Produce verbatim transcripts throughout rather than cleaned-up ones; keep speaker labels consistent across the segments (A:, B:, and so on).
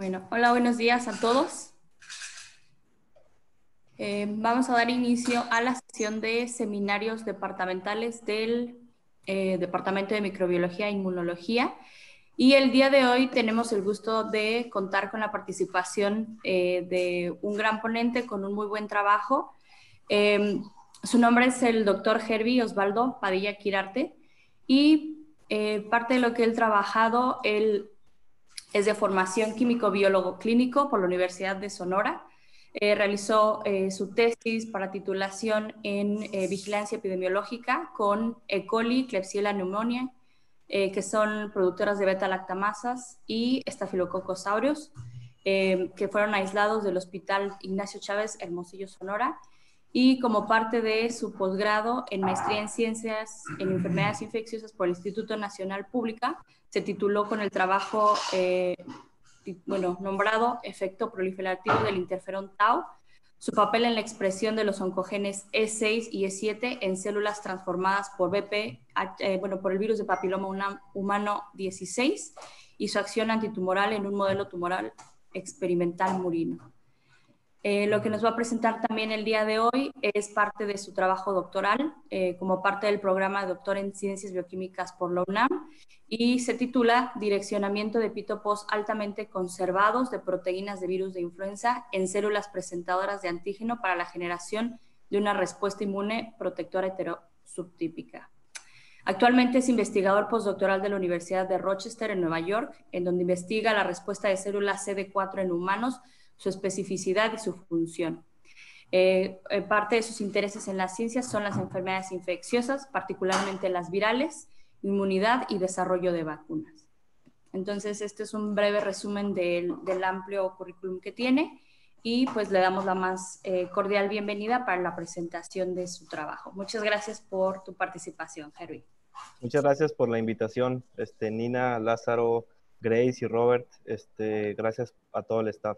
A: Bueno, hola, buenos días a todos. Eh, vamos a dar inicio a la sesión de seminarios departamentales del eh, Departamento de Microbiología e Inmunología. Y el día de hoy tenemos el gusto de contar con la participación eh, de un gran ponente con un muy buen trabajo. Eh, su nombre es el doctor Herbie Osvaldo Padilla Quirarte y eh, parte de lo que él ha trabajado, él es de formación químico-biólogo clínico por la Universidad de Sonora. Eh, realizó eh, su tesis para titulación en eh, vigilancia epidemiológica con E. coli, Klebsiella pneumoniae, eh, que son productoras de beta-lactamasas, y Staphylococcus aureus, eh, que fueron aislados del Hospital Ignacio Chávez, Hermosillo, Sonora. Y como parte de su posgrado en maestría en ciencias en enfermedades infecciosas por el Instituto Nacional Pública, se tituló con el trabajo eh, bueno, nombrado efecto proliferativo del interferón tau, su papel en la expresión de los oncogenes E seis y E siete en células transformadas por B P, eh, bueno, por el virus de papiloma humano dieciséis, y su acción antitumoral en un modelo tumoral experimental murino. Eh, lo que nos va a presentar también el día de hoy es parte de su trabajo doctoral, eh, como parte del programa de doctor en Ciencias Bioquímicas por la UNAM, y se titula Direccionamiento de epitopos altamente conservados de proteínas de virus de influenza en células presentadoras de antígeno para la generación de una respuesta inmune protectora heterosubtípica. Actualmente es investigador postdoctoral de la Universidad de Rochester en Nueva York, en donde investiga la respuesta de células C D cuatro en humanos, su especificidad y su función. Eh, eh, parte de sus intereses en las ciencias son las enfermedades infecciosas, particularmente las virales, inmunidad y desarrollo de vacunas. Entonces, este es un breve resumen del, del amplio currículum que tiene, y pues le damos la más eh, cordial bienvenida para la presentación de su trabajo. Muchas gracias por tu participación, Herbie.
B: Muchas gracias por la invitación, este, Nina, Lázaro, Grace y Robert. Este, gracias a todo el staff.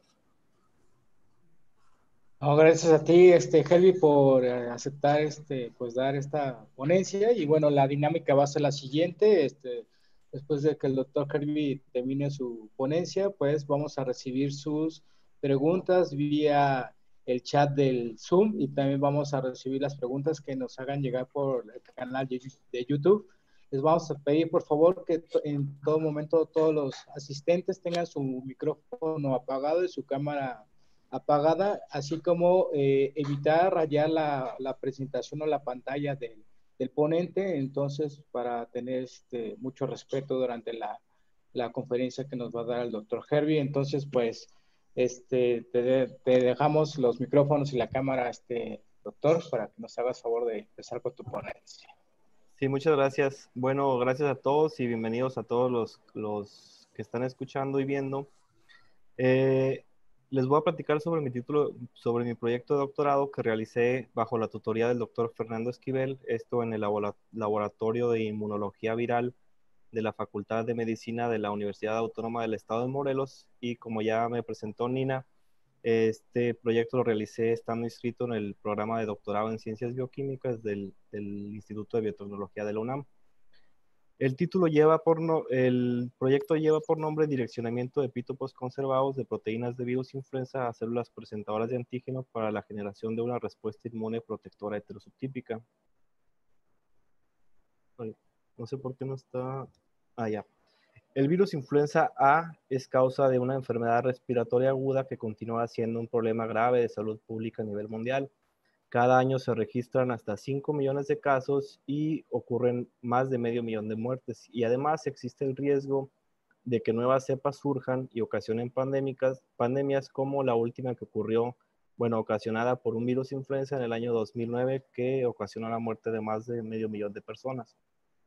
C: No, gracias a ti, este, Helvi, por eh, aceptar, este, pues, dar esta ponencia. Y bueno, la dinámica va a ser la siguiente. Este, después de que el doctor Helvi termine su ponencia, pues vamos a recibir sus preguntas vía el chat del Zoom, y también vamos a recibir las preguntas que nos hagan llegar por el canal de YouTube. Les vamos a pedir, por favor, que en todo momento todos los asistentes tengan su micrófono apagado y su cámara apagada, así como eh, evitar rayar la, la presentación o la pantalla del, del ponente, entonces para tener este, mucho respeto durante la, la conferencia que nos va a dar el doctor Herbie. Entonces, pues, este, te, te dejamos los micrófonos y la cámara, este, doctor, para que nos hagas favor de empezar con tu ponencia.
B: Sí, muchas gracias. Bueno, gracias a todos y bienvenidos a todos los, los que están escuchando y viendo. Eh, les voy a platicar sobre mi título, sobre mi proyecto de doctorado que realicé bajo la tutoría del doctor Fernando Esquivel, esto en el Laboratorio de Inmunología Viral de la Facultad de Medicina de la Universidad Autónoma del Estado de Morelos. Y como ya me presentó Nina, este proyecto lo realicé estando inscrito en el programa de doctorado en Ciencias Bioquímicas del, del Instituto de Biotecnología de la UNAM. El título lleva por no, el proyecto lleva por nombre Direccionamiento de epitopos conservados de proteínas de virus influenza a células presentadoras de antígeno para la generación de una respuesta inmune protectora heterosubtípica. No sé por qué no está... Ah, ya. El virus influenza A es causa de una enfermedad respiratoria aguda que continúa siendo un problema grave de salud pública a nivel mundial. Cada año se registran hasta cinco millones de casos y ocurren más de medio millón de muertes. Y además existe el riesgo de que nuevas cepas surjan y ocasionen pandémicas, pandemias como la última que ocurrió, bueno, ocasionada por un virus influenza en el año dos mil nueve, que ocasionó la muerte de más de medio millón de personas.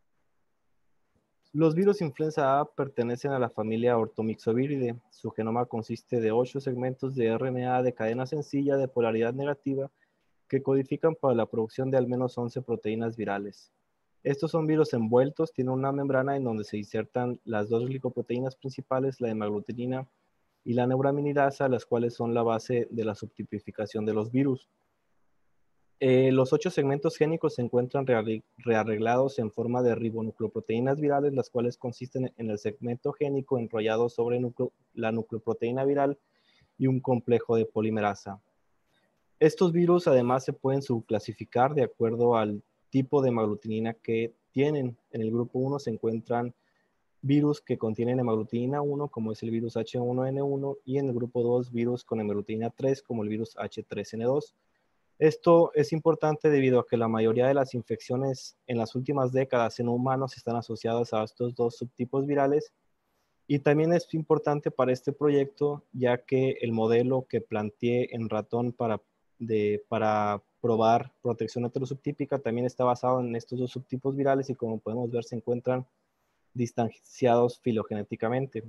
B: Los virus influenza A pertenecen a la familia Orthomyxoviridae. Su genoma consiste de ocho segmentos de R N A de cadena sencilla de polaridad negativa que codifican para la producción de al menos once proteínas virales. Estos son virus envueltos, tienen una membrana en donde se insertan las dos glicoproteínas principales, la hemaglutinina y la neuraminidasa, las cuales son la base de la subtipificación de los virus. Eh, los ocho segmentos génicos se encuentran rearreglados en forma de ribonucleoproteínas virales, las cuales consisten en el segmento génico enrollado sobre nucleo, la nucleoproteína viral y un complejo de polimerasa. Estos virus además se pueden subclasificar de acuerdo al tipo de hemaglutinina que tienen. En el grupo uno se encuentran virus que contienen hemaglutinina uno, como es el virus H uno N uno, y en el grupo dos virus con hemaglutinina tres, como el virus H tres N dos. Esto es importante debido a que la mayoría de las infecciones en las últimas décadas en humanos están asociadas a estos dos subtipos virales, y también es importante para este proyecto ya que el modelo que planteé en ratón para, de, para probar protección heterosubtípica también está basado en estos dos subtipos virales y, como podemos ver, se encuentran distanciados filogenéticamente.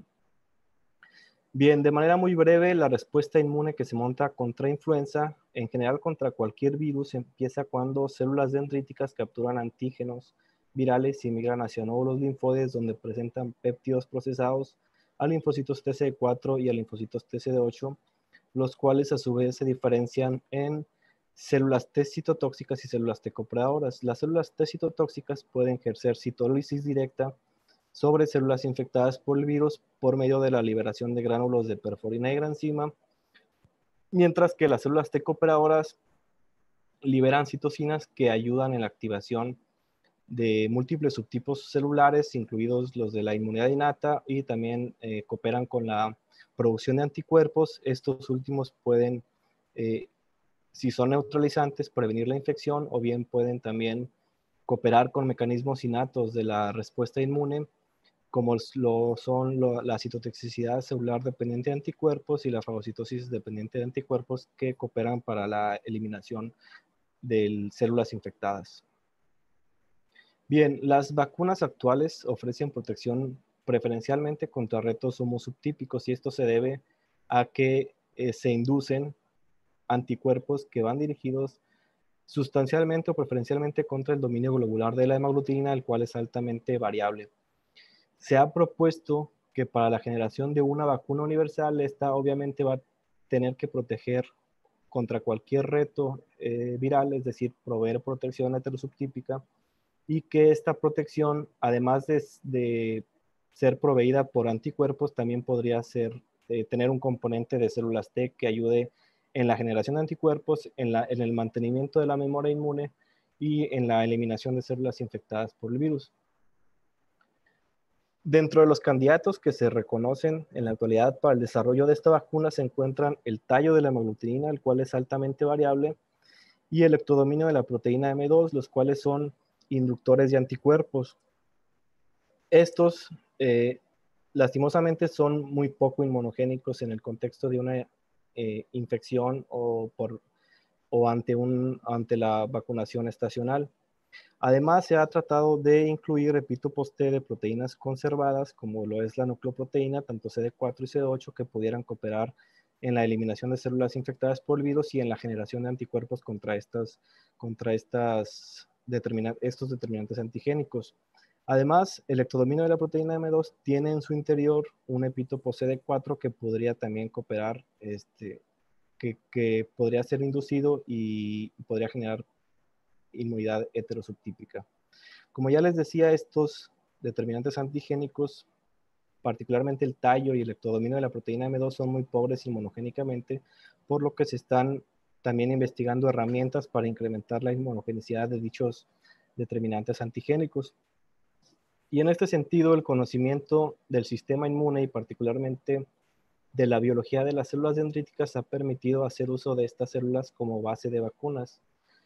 B: Bien, de manera muy breve, la respuesta inmune que se monta contra influenza, en general contra cualquier virus, empieza cuando células dendríticas capturan antígenos virales y migran hacia nódulos linfoides donde presentan péptidos procesados a linfocitos T C D cuatro y a linfocitos T C D ocho, los cuales a su vez se diferencian en células T citotóxicas y células T copredadoras. Las células T citotóxicas pueden ejercer citólisis directa sobre células infectadas por el virus por medio de la liberación de gránulos de perforina y granzima, mientras que las células T cooperadoras liberan citocinas que ayudan en la activación de múltiples subtipos celulares, incluidos los de la inmunidad innata, y también eh, cooperan con la producción de anticuerpos. Estos últimos pueden, eh, si son neutralizantes, prevenir la infección, o bien pueden también cooperar con mecanismos innatos de la respuesta inmune, como lo son lo, la citotoxicidad celular dependiente de anticuerpos y la fagocitosis dependiente de anticuerpos, que cooperan para la eliminación de células infectadas. Bien, las vacunas actuales ofrecen protección preferencialmente contra retos homosubtípicos, y esto se debe a que eh, se inducen anticuerpos que van dirigidos sustancialmente o preferencialmente contra el dominio globular de la hemaglutinina, el cual es altamente variable. Se ha propuesto que para la generación de una vacuna universal, esta obviamente va a tener que proteger contra cualquier reto eh, viral, es decir, proveer protección heterosubtípica, y que esta protección, además de, de ser proveída por anticuerpos, también podría ser, eh, tener un componente de células T que ayude en la generación de anticuerpos, en, la, en el mantenimiento de la memoria inmune y en la eliminación de células infectadas por el virus. Dentro de los candidatos que se reconocen en la actualidad para el desarrollo de esta vacuna se encuentran el tallo de la hemaglutinina, el cual es altamente variable, y el ectodominio de la proteína M dos, los cuales son inductores de anticuerpos. Estos, eh, lastimosamente, son muy poco inmunogénicos en el contexto de una eh, infección o, por, o ante, un, ante la vacunación estacional. Además, se ha tratado de incluir epitopos T de proteínas conservadas, como lo es la nucleoproteína, tanto C D cuatro y C D ocho, que pudieran cooperar en la eliminación de células infectadas por el virus y en la generación de anticuerpos contra, estas, contra estas determina estos determinantes antigénicos. Además, el ectodominio de la proteína M dos tiene en su interior un epitopo C D cuatro que podría también cooperar, este, que, que podría ser inducido y podría generar inmunidad heterosubtípica. Como ya les decía, estos determinantes antigénicos, particularmente el tallo y el ectodominio de la proteína M dos, son muy pobres inmunogénicamente, por lo que se están también investigando herramientas para incrementar la inmunogenicidad de dichos determinantes antigénicos. Y en este sentido, el conocimiento del sistema inmune y particularmente de la biología de las células dendríticas ha permitido hacer uso de estas células como base de vacunas.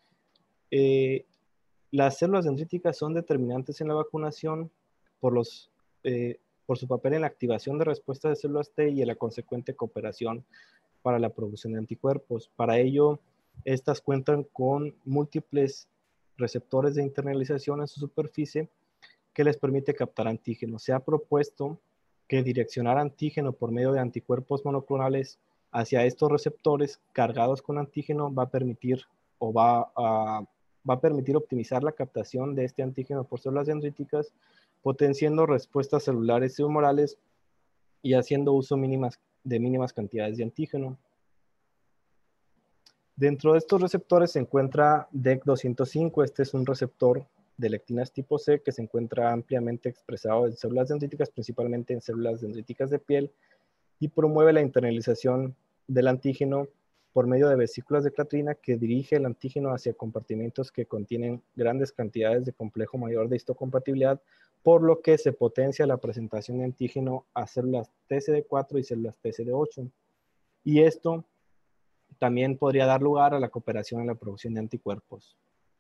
B: Eh, las células dendríticas son determinantes en la vacunación por, los, eh, por su papel en la activación de respuestas de células T y en la consecuente cooperación para la producción de anticuerpos. Para ello, estas cuentan con múltiples receptores de internalización en su superficie que les permite captar antígenos. Se ha propuesto que direccionar antígeno por medio de anticuerpos monoclonales hacia estos receptores cargados con antígeno va a permitir o va a, va a permitir optimizar la captación de este antígeno por células dendríticas, potenciando respuestas celulares y humorales y haciendo uso mínimas, de mínimas cantidades de antígeno. Dentro de estos receptores se encuentra D E C doscientos cinco. Este es un receptor de lectinas tipo C que se encuentra ampliamente expresado en células dendríticas, principalmente en células dendríticas de piel, y promueve la internalización del antígeno por medio de vesículas de clatrina que dirige el antígeno hacia compartimentos que contienen grandes cantidades de complejo mayor de histocompatibilidad, por lo que se potencia la presentación de antígeno a células T C D cuatro y células T C D ocho. Y esto también podría dar lugar a la cooperación en la producción de anticuerpos.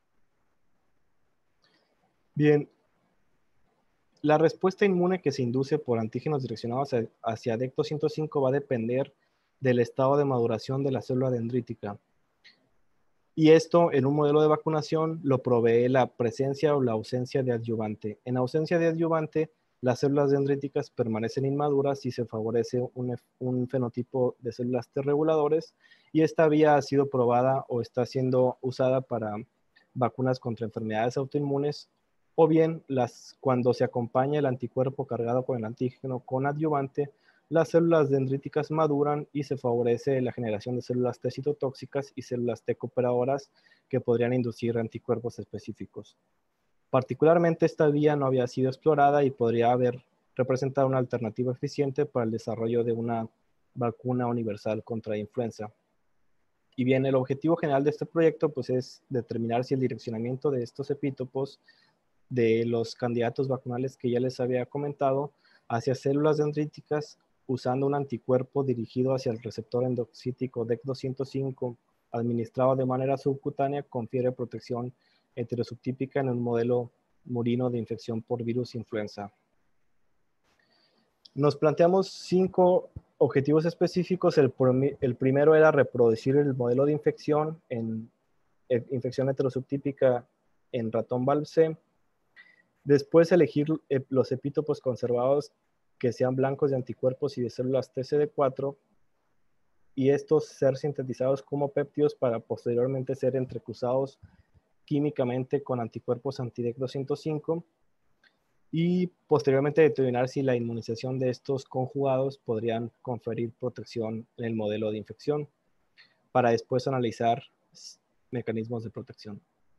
B: Bien, la respuesta inmune que se induce por antígenos direccionados hacia D E C doscientos cinco va a depender del estado de maduración de la célula dendrítica. Y esto en un modelo de vacunación lo provee la presencia o la ausencia de adyuvante. En ausencia de adyuvante, las células dendríticas permanecen inmaduras y se favorece un, un fenotipo de células T reguladores, y esta vía ha sido probada o está siendo usada para vacunas contra enfermedades autoinmunes, o bien las, cuando se acompaña el anticuerpo cargado con el antígeno con adyuvante, las células dendríticas maduran y se favorece la generación de células T citotóxicas y células T cooperadoras que podrían inducir anticuerpos específicos. Particularmente esta vía no había sido explorada y podría haber representado una alternativa eficiente para el desarrollo de una vacuna universal contra influenza. Y bien, el objetivo general de este proyecto pues, es determinar si el direccionamiento de estos epítopos de los candidatos vacunales que ya les había comentado hacia células dendríticas usando un anticuerpo dirigido hacia el receptor endocítico D E C doscientos cinco administrado de manera subcutánea confiere protección heterosubtípica en un modelo murino de infección por virus influenza. Nos planteamos cinco objetivos específicos. El, el primero era reproducir el modelo de infección en eh, infección heterosubtípica en ratón Valve C. Después elegir eh, los epítopos conservados que sean blancos de anticuerpos y de células T C D cuatro, y estos ser sintetizados como péptidos para posteriormente ser entrecruzados químicamente con anticuerpos anti-D E C doscientos cinco, y posteriormente determinar si la inmunización de estos conjugados podrían conferir protección en el modelo de infección, para después analizar mecanismos de protección.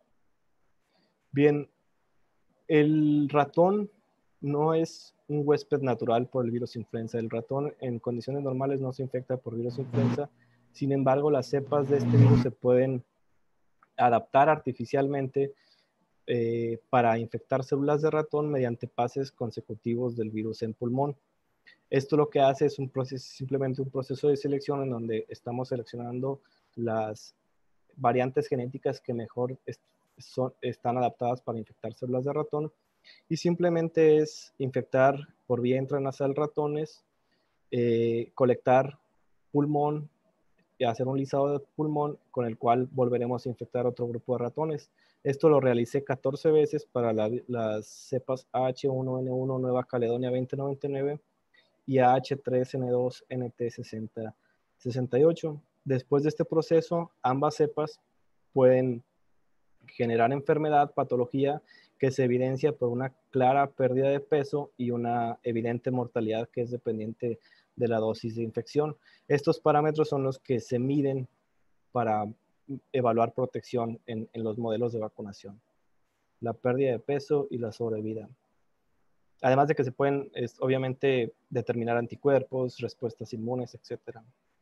B: Bien, el ratón no es un huésped natural por el virus influenza. El ratón en condiciones normales no se infecta por virus influenza. Sin embargo, las cepas de este virus se pueden adaptar artificialmente eh, para infectar células de ratón mediante pases consecutivos del virus en pulmón. Esto lo que hace es un proceso, simplemente un proceso de selección en donde estamos seleccionando las variantes genéticas que mejor est son, están adaptadas para infectar células de ratón, y simplemente es infectar por vía intranasal ratones, eh, colectar pulmón y hacer un lisado de pulmón con el cual volveremos a infectar otro grupo de ratones. Esto lo realicé catorce veces para la, las cepas A H uno N uno Nueva Caledonia veinte noventa y nueve y A H tres N dos N T sesenta sesenta y ocho. Después de este proceso, ambas cepas pueden generar enfermedad, patología, que se evidencia por una clara pérdida de peso y una evidente mortalidad que es dependiente de la dosis de infección. Estos parámetros son los que se miden para evaluar protección en, en los modelos de vacunación: la pérdida de peso y la sobrevida. Además de que se pueden, es, obviamente, determinar anticuerpos, respuestas inmunes, etcétera.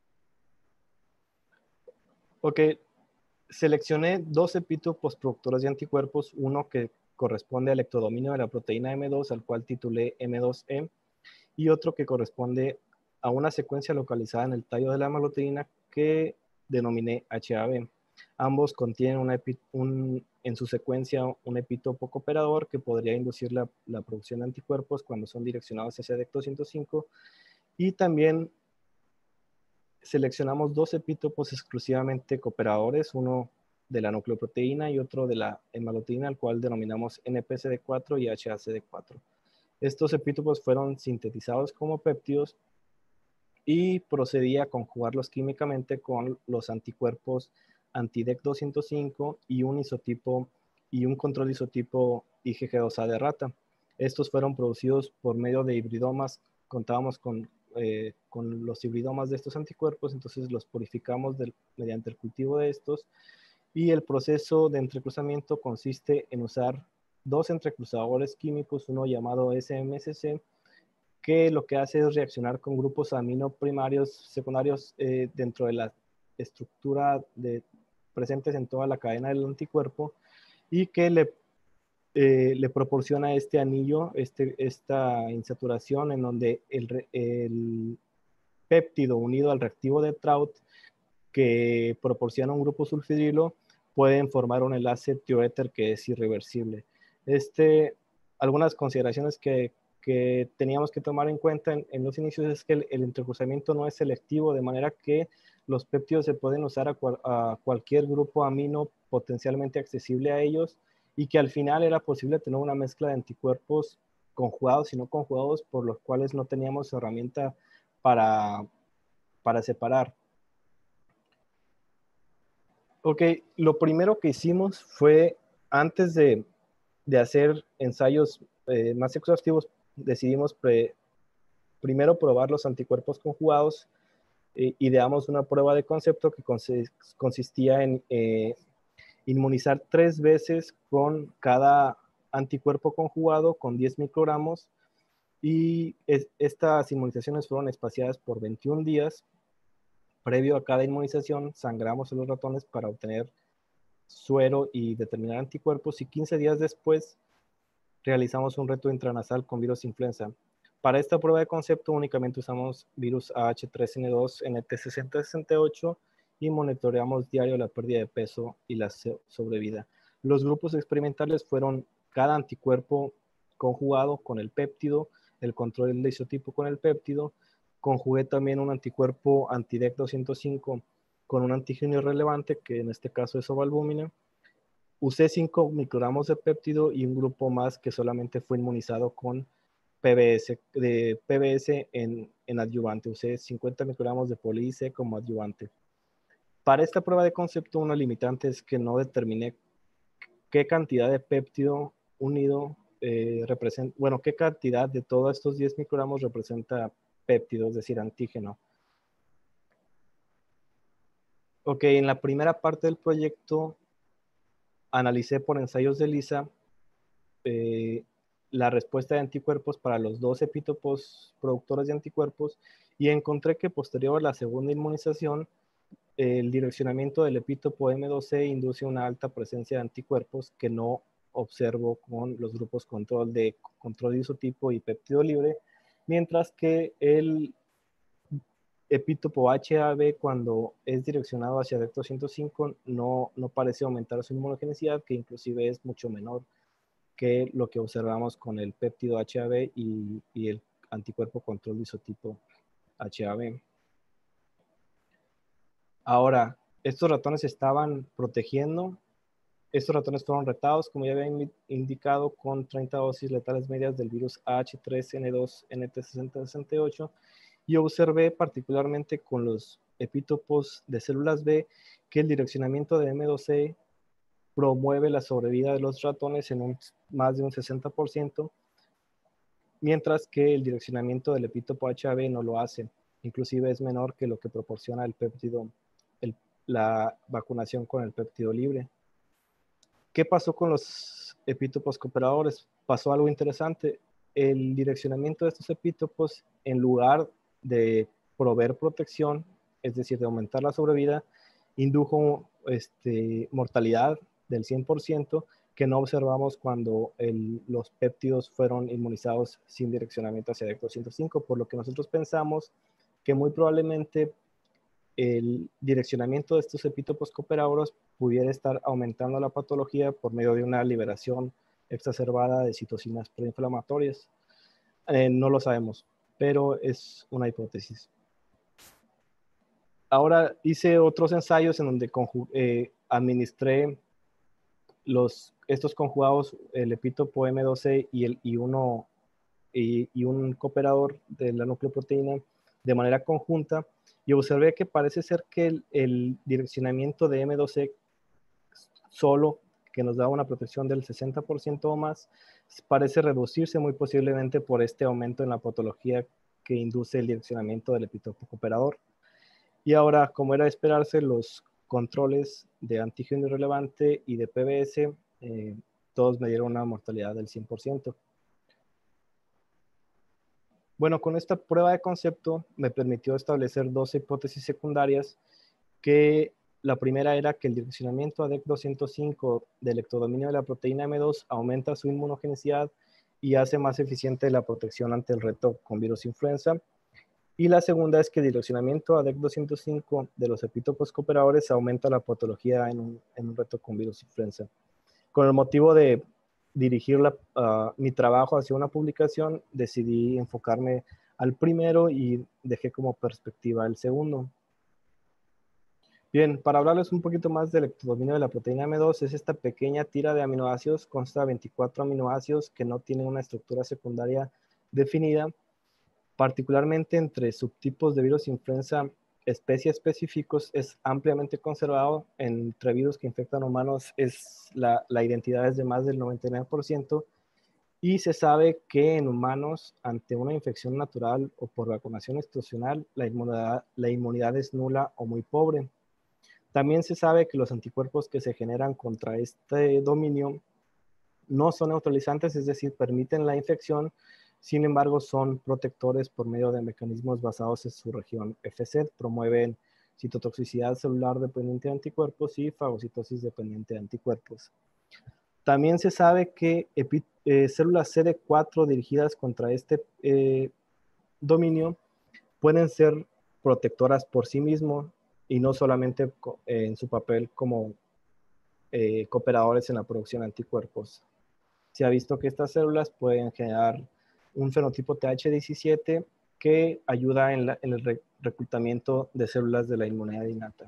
B: Ok, seleccioné dos epítopos productores de anticuerpos, uno que corresponde al ectodominio de la proteína M dos, al cual titulé M dos E, y otro que corresponde a una secuencia localizada en el tallo de la hemaglutinina que denominé H A B. Ambos contienen una un, en su secuencia un epítopo cooperador que podría inducir la, la producción de anticuerpos cuando son direccionados hacia D E C doscientos cinco, y también seleccionamos dos epítopos exclusivamente cooperadores, uno de la nucleoproteína y otro de la hemaglutinina, al cual denominamos N P C D cuatro y H A C D cuatro. Estos epítopos fueron sintetizados como péptidos y procedí a conjugarlos químicamente con los anticuerpos anti-D E C doscientos cinco y un isotipo y un control isotipo I G G dos A de rata. Estos fueron producidos por medio de hibridomas. Contábamos con eh, con los hibridomas de estos anticuerpos, entonces los purificamos del, mediante el cultivo de estos, y el proceso de entrecruzamiento consiste en usar dos entrecruzadores químicos, uno llamado S M S C, que lo que hace es reaccionar con grupos amino primarios, secundarios eh, dentro de la estructura de, presentes en toda la cadena del anticuerpo, y que le, eh, le proporciona este anillo, este, esta insaturación en donde el, el péptido unido al reactivo de Trout, que proporciona un grupo sulfidrilo, pueden formar un enlace tioéter que es irreversible. Este, algunas consideraciones que, que teníamos que tomar en cuenta en, en los inicios es que el, el entrecruzamiento no es selectivo, de manera que los péptidos se pueden usar a, cual, a cualquier grupo amino potencialmente accesible a ellos, y que al final era posible tener una mezcla de anticuerpos conjugados y no conjugados, por los cuales no teníamos herramienta para, para separar. Ok, lo primero que hicimos fue, antes de, de hacer ensayos eh, más exhaustivos, decidimos pre, primero probar los anticuerpos conjugados. Eh, ideamos una prueba de concepto que consistía en eh, inmunizar tres veces con cada anticuerpo conjugado con diez microgramos, y es, estas inmunizaciones fueron espaciadas por veintiún días. Previo a cada inmunización, sangramos a los ratones para obtener suero y determinar anticuerpos, y quince días después realizamos un reto intranasal con virus influenza. Para esta prueba de concepto únicamente usamos virus A H tres N dos N T sesenta sesenta y ocho y monitoreamos diario la pérdida de peso y la sobrevida. Los grupos experimentales fueron cada anticuerpo conjugado con el péptido, el control de isotipo con el péptido. Conjugué también un anticuerpo anti-D E C doscientos cinco con un antígeno irrelevante, que en este caso es ovalbúmina. Usé cinco microgramos de péptido y un grupo más que solamente fue inmunizado con P B S, de P B S en, en adyuvante. Usé cincuenta microgramos de poli C como adyuvante. Para esta prueba de concepto, una limitante es que no determiné qué cantidad de péptido unido eh, representa, bueno, qué cantidad de todos estos diez microgramos representa péptido, es decir, antígeno. Ok, en la primera parte del proyecto analicé por ensayos de ELISA eh, la respuesta de anticuerpos para los dos epítopos productores de anticuerpos, y encontré que posterior a la segunda inmunización, el direccionamiento del epítopo M dos C induce una alta presencia de anticuerpos que no observo con los grupos control de control de isotipo y péptido libre, mientras que el epítopo H A B, cuando es direccionado hacia D E C doscientos cinco, no, no parece aumentar su inmunogenicidad, que inclusive es mucho menor que lo que observamos con el péptido H A B y, y el anticuerpo control de isotipo H A B. Ahora, estos ratones estaban protegiendo. Estos ratones fueron retados, como ya había indicado, con treinta dosis letales medias del virus A H tres N dos N T sesenta sesenta y ocho, y observé particularmente con los epítopos de células B que el direccionamiento de M dos C promueve la sobrevida de los ratones en un, más de un sesenta por ciento, mientras que el direccionamiento del epítopo H A B no lo hace. Inclusive es menor que lo que proporciona el péptido, el, la vacunación con el péptido libre. ¿Qué pasó con los epítopos cooperadores? Pasó algo interesante. El direccionamiento de estos epítopos, en lugar de proveer protección, es decir, de aumentar la sobrevida, indujo este, mortalidad del cien por ciento, que no observamos cuando el, los péptidos fueron inmunizados sin direccionamiento hacia D E C doscientos cinco, por lo que nosotros pensamos que muy probablemente el direccionamiento de estos epítopos cooperadores pudiera estar aumentando la patología por medio de una liberación exacerbada de citocinas proinflamatorias. Eh, no lo sabemos, pero es una hipótesis. Ahora hice otros ensayos en donde eh, administré los, estos conjugados, el epítopo M dos C y, el, y, uno, y, y un cooperador de la nucleoproteína de manera conjunta, y observé que parece ser que el, el direccionamiento de M dos C solo, que nos da una protección del sesenta por ciento o más, parece reducirse muy posiblemente por este aumento en la patología que que induce el direccionamiento del epitopo cooperador. Y ahora, como era de esperarse, los controles de antígeno irrelevante y de P B S, eh, todos me dieron una mortalidad del cien por ciento. Bueno, con esta prueba de concepto me permitió establecer dos hipótesis secundarias, que la primera era que el direccionamiento A D E C doscientos cinco del ectodominio de la proteína M dos aumenta su inmunogenicidad y hace más eficiente la protección ante el reto con virus influenza. Y la segunda es que el direccionamiento A D E C doscientos cinco de los epitopos cooperadores aumenta la patología en un, en un reto con virus influenza. Con el motivo de dirigir la, uh, mi trabajo hacia una publicación, decidí enfocarme al primero y dejé como perspectiva el segundo. Bien, para hablarles un poquito más del ectodominio de la proteína M dos, es esta pequeña tira de aminoácidos, consta de veinticuatro aminoácidos que no tienen una estructura secundaria definida. Particularmente entre subtipos de virus influenza especie específicos, es ampliamente conservado. Entre virus que infectan humanos es la, la identidad es de más del noventa y nueve por ciento, y se sabe que en humanos, ante una infección natural o por vacunación institucional, la inmunidad, la inmunidad es nula o muy pobre. También se sabe que los anticuerpos que se generan contra este dominio no son neutralizantes, es decir, permiten la infección. Sin embargo, son protectores por medio de mecanismos basados en su región F C, promueven citotoxicidad celular dependiente de anticuerpos y fagocitosis dependiente de anticuerpos. También se sabe que eh, células C D cuatro dirigidas contra este eh, dominio pueden ser protectoras por sí mismos y no solamente eh, en su papel como eh, cooperadores en la producción de anticuerpos. Se ha visto que estas células pueden generar un fenotipo T H diecisiete que ayuda en, la, en el re reclutamiento de células de la inmunidad innata.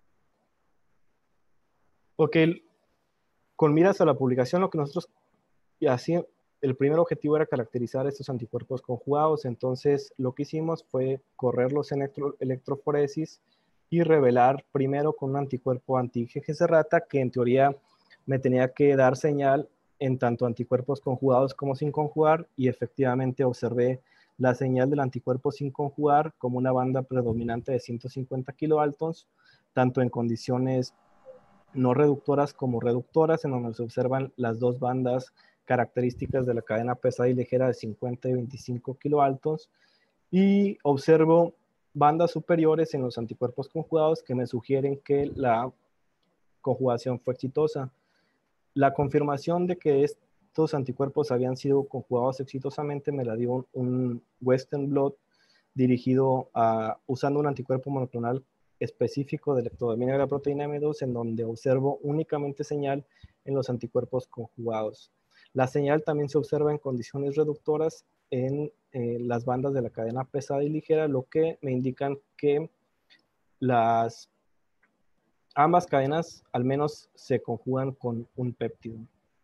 B: Ok, con miras a la publicación, lo que nosotros hacíamos, el primer objetivo era caracterizar estos anticuerpos conjugados. Entonces, lo que hicimos fue correrlos en electro, electroforesis y revelar primero con un anticuerpo anti-I G G C rata, que en teoría me tenía que dar señal en tanto anticuerpos conjugados como sin conjugar, y efectivamente observé la señal del anticuerpo sin conjugar como una banda predominante de ciento cincuenta kiloaltons, tanto en condiciones no reductoras como reductoras, en donde se observan las dos bandas características de la cadena pesada y ligera de cincuenta y veinticinco kiloaltons, y observo bandas superiores en los anticuerpos conjugados que me sugieren que la conjugación fue exitosa. La confirmación de que estos anticuerpos habían sido conjugados exitosamente me la dio un, un Western blot dirigido a, usando un anticuerpo monoclonal específico del ectodominio de la proteína M dos, en donde observo únicamente señal en los anticuerpos conjugados. La señal también se observa en condiciones reductoras en eh, las bandas de la cadena pesada y ligera, lo que me indican que las ambas cadenas al menos se conjugan con un péptido.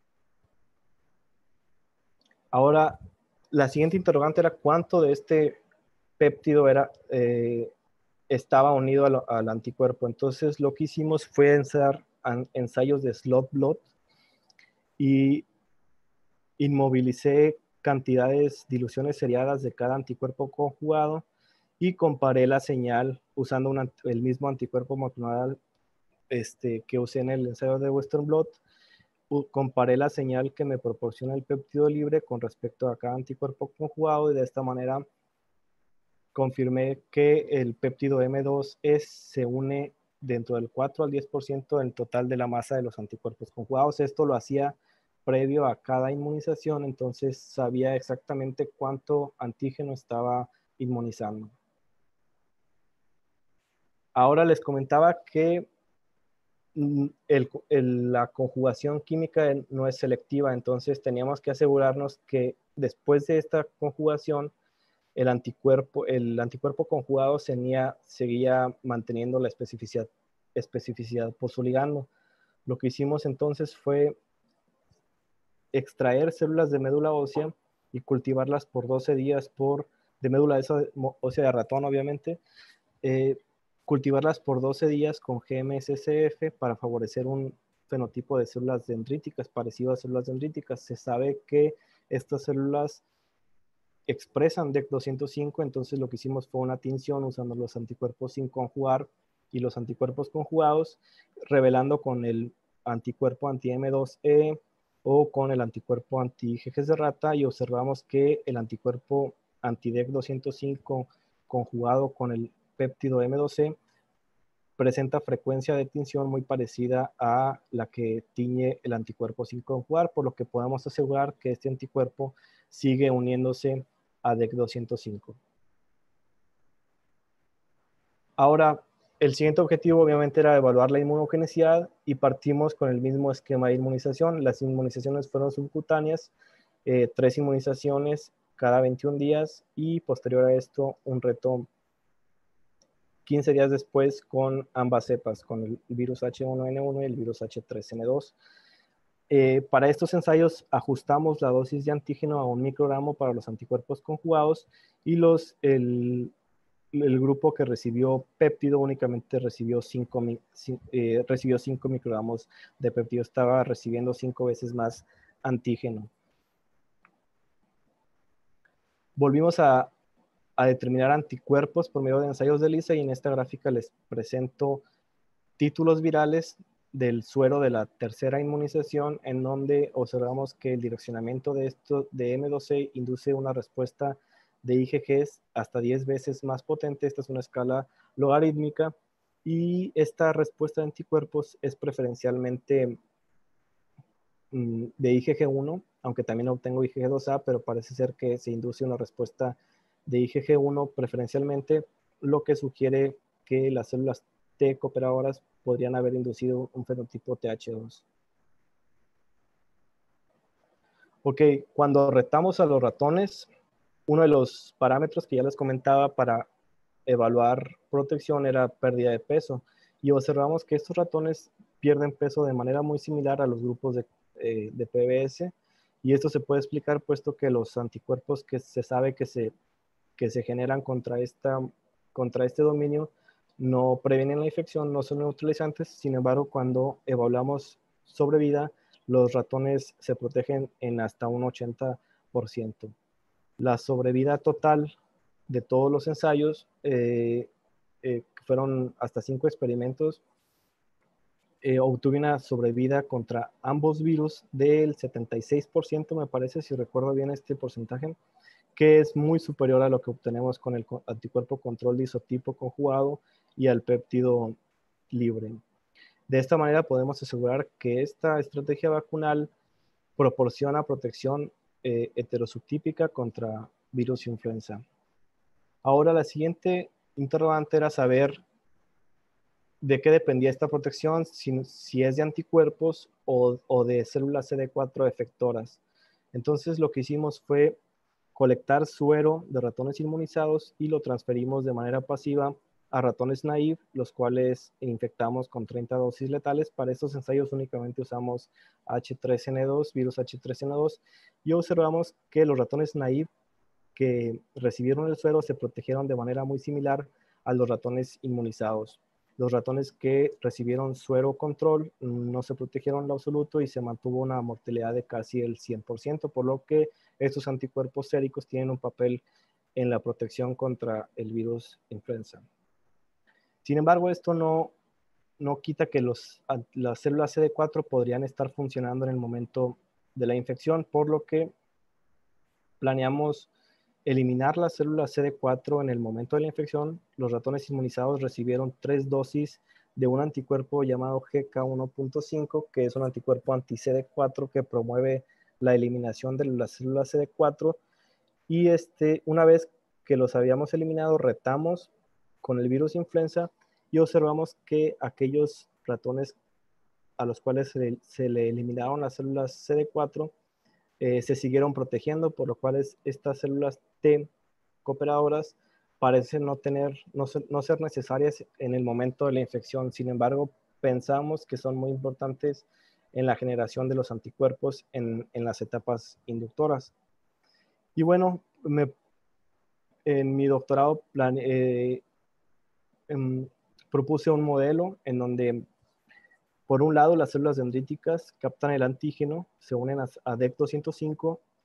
B: Ahora, la siguiente interrogante era cuánto de este péptido era, eh, estaba unido al, al anticuerpo. Entonces, lo que hicimos fue ensayar ensayos de slot blot y inmovilicé cantidades, diluciones seriadas de cada anticuerpo conjugado y comparé la señal usando una, el mismo anticuerpo monoclonal este, que usé en el ensayo de Western blot. Comparé la señal que me proporciona el péptido libre con respecto a cada anticuerpo conjugado, y de esta manera confirmé que el péptido M dos es, se une dentro del cuatro al diez por ciento del total de la masa de los anticuerpos conjugados. Esto lo hacía previo a cada inmunización, entonces sabía exactamente cuánto antígeno estaba inmunizando. Ahora les comentaba que el, el, la conjugación química no es selectiva, entonces teníamos que asegurarnos que después de esta conjugación el anticuerpo, el anticuerpo conjugado seguía, seguía manteniendo la especificidad, especificidad por su ligando. Lo que hicimos entonces fue extraer células de médula ósea y cultivarlas por doce días por, de médula ósea de ratón, obviamente, eh, cultivarlas por doce días con G M S C F para favorecer un fenotipo de células dendríticas parecido a células dendríticas. Se sabe que estas células expresan D E C doscientos cinco, entonces lo que hicimos fue una tinción usando los anticuerpos sin conjugar y los anticuerpos conjugados, revelando con el anticuerpo anti-M dos E o con el anticuerpo anti-jejes de rata, y observamos que el anticuerpo anti-D E C doscientos cinco conjugado con el péptido M dos E presenta frecuencia de tinción muy parecida a la que tiñe el anticuerpo sin conjugar, por lo que podemos asegurar que este anticuerpo sigue uniéndose a D E C doscientos cinco. Ahora, el siguiente objetivo obviamente era evaluar la inmunogenicidad y partimos con el mismo esquema de inmunización. Las inmunizaciones fueron subcutáneas, eh, tres inmunizaciones cada veintiún días y posterior a esto un reto quince días después con ambas cepas, con el virus H uno N uno y el virus H tres N dos. Eh, para estos ensayos ajustamos la dosis de antígeno a un microgramo para los anticuerpos conjugados y los, el, el grupo que recibió péptido únicamente recibió cinco, eh, recibió cinco microgramos de péptido, estaba recibiendo cinco veces más antígeno. Volvimos a, a determinar anticuerpos por medio de ensayos de ELISA y en esta gráfica les presento títulos virales del suero de la tercera inmunización, en donde observamos que el direccionamiento de, esto, de M dos E induce una respuesta de I G Gs hasta diez veces más potente. Esta es una escala logarítmica y esta respuesta de anticuerpos es preferencialmente mm, de I G G uno, aunque también obtengo I G G dos A, pero parece ser que se induce una respuesta de I G G uno preferencialmente, lo que sugiere que las células T cooperadoras podrían haber inducido un fenotipo T H dos. Ok, cuando retamos a los ratones, uno de los parámetros que ya les comentaba para evaluar protección era pérdida de peso. Y observamos que estos ratones pierden peso de manera muy similar a los grupos de, eh, de P B S. Y esto se puede explicar puesto que los anticuerpos que se sabe que se, que se generan contra, esta, contra este dominio no previenen la infección, no son neutralizantes. Sin embargo, cuando evaluamos sobrevida, los ratones se protegen en hasta un ochenta por ciento. La sobrevida total de todos los ensayos, eh, eh, fueron hasta cinco experimentos, eh, obtuve una sobrevida contra ambos virus del setenta y seis por ciento, me parece, si recuerdo bien este porcentaje, que es muy superior a lo que obtenemos con el anticuerpo control de isotipo conjugado y al péptido libre. De esta manera podemos asegurar que esta estrategia vacunal proporciona protección eh, heterosubtípica contra virus influenza. Ahora la siguiente interrogante era saber de qué dependía esta protección, si, si es de anticuerpos o, o de células C D cuatro efectoras. Entonces lo que hicimos fue colectar suero de ratones inmunizados y lo transferimos de manera pasiva a ratones naive, los cuales infectamos con treinta dosis letales. Para estos ensayos únicamente usamos H tres N dos, virus H tres N dos, y observamos que los ratones naive que recibieron el suero se protegieron de manera muy similar a los ratones inmunizados. Los ratones que recibieron suero control no se protegieron en lo absoluto y se mantuvo una mortalidad de casi el cien por ciento, por lo que estos anticuerpos séricos tienen un papel en la protección contra el virus influenza. Sin embargo, esto no, no quita que los, las células C D cuatro podrían estar funcionando en el momento de la infección, por lo que planeamos eliminar las células C D cuatro en el momento de la infección. Los ratones inmunizados recibieron tres dosis de un anticuerpo llamado G K uno punto cinco, que es un anticuerpo anti-C D cuatro que promueve la eliminación de las células C D cuatro. Y este, una vez que los habíamos eliminado, retamos con el virus influenza y observamos que aquellos ratones a los cuales se, se le eliminaron las células C D cuatro Eh, se siguieron protegiendo, por lo cual es, estas células T cooperadoras parecen no, tener, no, ser, no ser necesarias en el momento de la infección. Sin embargo, pensamos que son muy importantes en la generación de los anticuerpos en, en las etapas inductoras. Y bueno, me, en mi doctorado plan, eh, eh, propuse un modelo en donde por un lado, las células dendríticas captan el antígeno, se unen a, a D E C doscientos cinco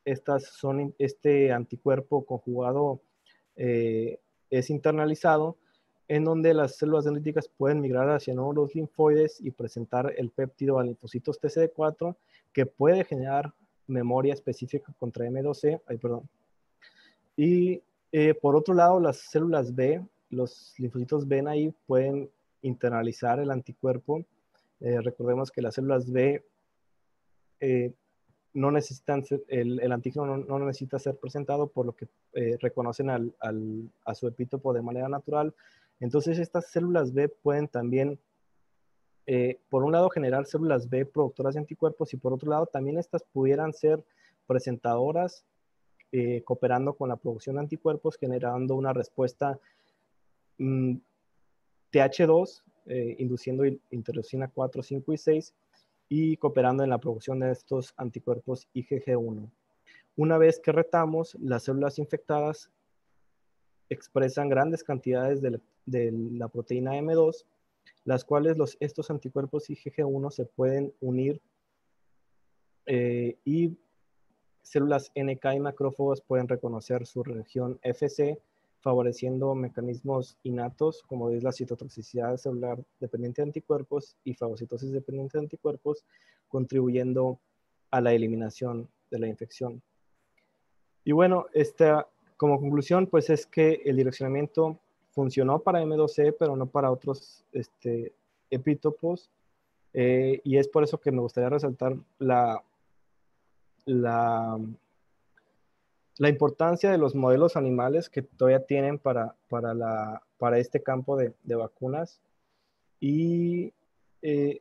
B: estas son, este anticuerpo conjugado eh, es internalizado, en donde las células dendríticas pueden migrar hacia nódulos linfoides y presentar el péptido a linfocitos T C D cuatro, que puede generar memoria específica contra M dos C. Ay, perdón. Y eh, por otro lado, las células B, los linfocitos B ahí pueden internalizar el anticuerpo. Eh, recordemos que las células B eh, no necesitan ser, el, el antígeno no, no necesita ser presentado, por lo que eh, reconocen al, al, a su epítopo de manera natural. Entonces estas células B pueden también, eh, por un lado, generar células B productoras de anticuerpos, y por otro lado también estas pudieran ser presentadoras, eh, cooperando con la producción de anticuerpos, generando una respuesta mmm, T H dos, eh, induciendo interleucina cuatro, cinco y seis, y cooperando en la producción de estos anticuerpos I G G uno. Una vez que retamos, las células infectadas expresan grandes cantidades de la, de la proteína M dos, las cuales los, estos anticuerpos I G G uno se pueden unir eh, y células N K y macrófagos pueden reconocer su región F C, favoreciendo mecanismos innatos como es la citotoxicidad celular dependiente de anticuerpos y fagocitosis dependiente de anticuerpos, contribuyendo a la eliminación de la infección. Y bueno, esta, como conclusión, pues es que el direccionamiento funcionó para M dos C, pero no para otros este, epítopos, eh, y es por eso que me gustaría resaltar la, la, la importancia de los modelos animales que todavía tienen para, para, la, para este campo de, de vacunas. Y eh,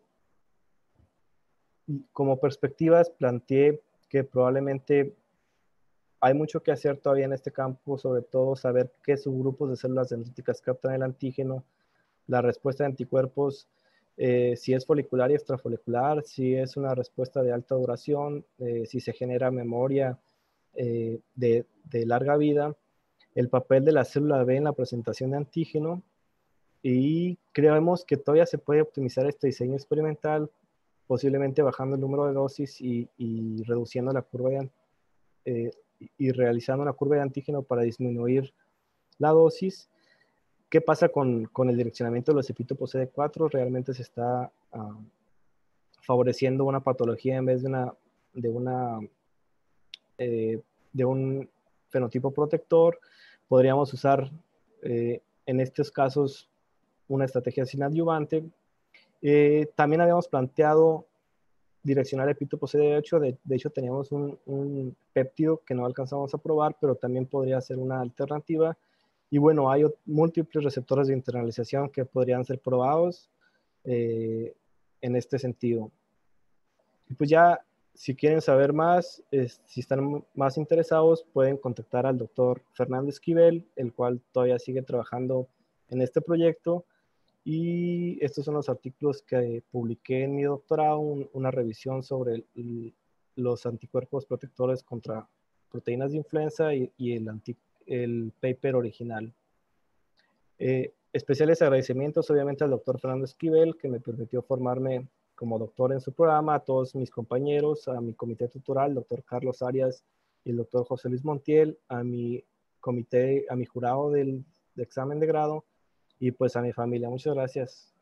B: como perspectivas planteé que probablemente hay mucho que hacer todavía en este campo, sobre todo saber qué subgrupos de células dendríticas captan el antígeno, la respuesta de anticuerpos, eh, si es folicular y extrafolicular, si es una respuesta de alta duración, eh, si se genera memoria eh, de, de larga vida, el papel de la célula B en la presentación de antígeno, y creemos que todavía se puede optimizar este diseño experimental, posiblemente bajando el número de dosis y, y reduciendo la curva de, eh, y realizando una curva de antígeno para disminuir la dosis. ¿Qué pasa con, con el direccionamiento de los epítopos C D cuatro? Realmente se está uh, favoreciendo una patología en vez de una, de una eh, de un fenotipo protector. Podríamos usar eh, en estos casos una estrategia sin adyuvante. Eh, también habíamos planteado direccionar el epítopo C D ocho, de, de hecho teníamos un, un péptido que no alcanzamos a probar, pero también podría ser una alternativa. Y bueno, hay múltiples receptores de internalización que podrían ser probados eh, en este sentido. Y pues ya, si quieren saber más, es, si están más interesados, pueden contactar al doctor Fernando Esquivel, el cual todavía sigue trabajando en este proyecto. Y estos son los artículos que publiqué en mi doctorado, un, una revisión sobre el, el, los anticuerpos protectores contra proteínas de influenza y, y el, anti, el paper original. Eh, especiales agradecimientos obviamente al doctor Fernando Esquivel, que me permitió formarme como doctor en su programa, a todos mis compañeros, a mi comité tutoral, el doctor Carlos Arias y el doctor José Luis Montiel, a mi comité, a mi jurado del, de examen de grado, y pues a mi familia. Muchas gracias.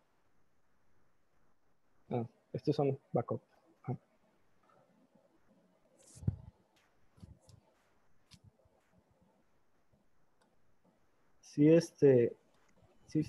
B: Ah, estos son backup. Ah. Sí, este, sí.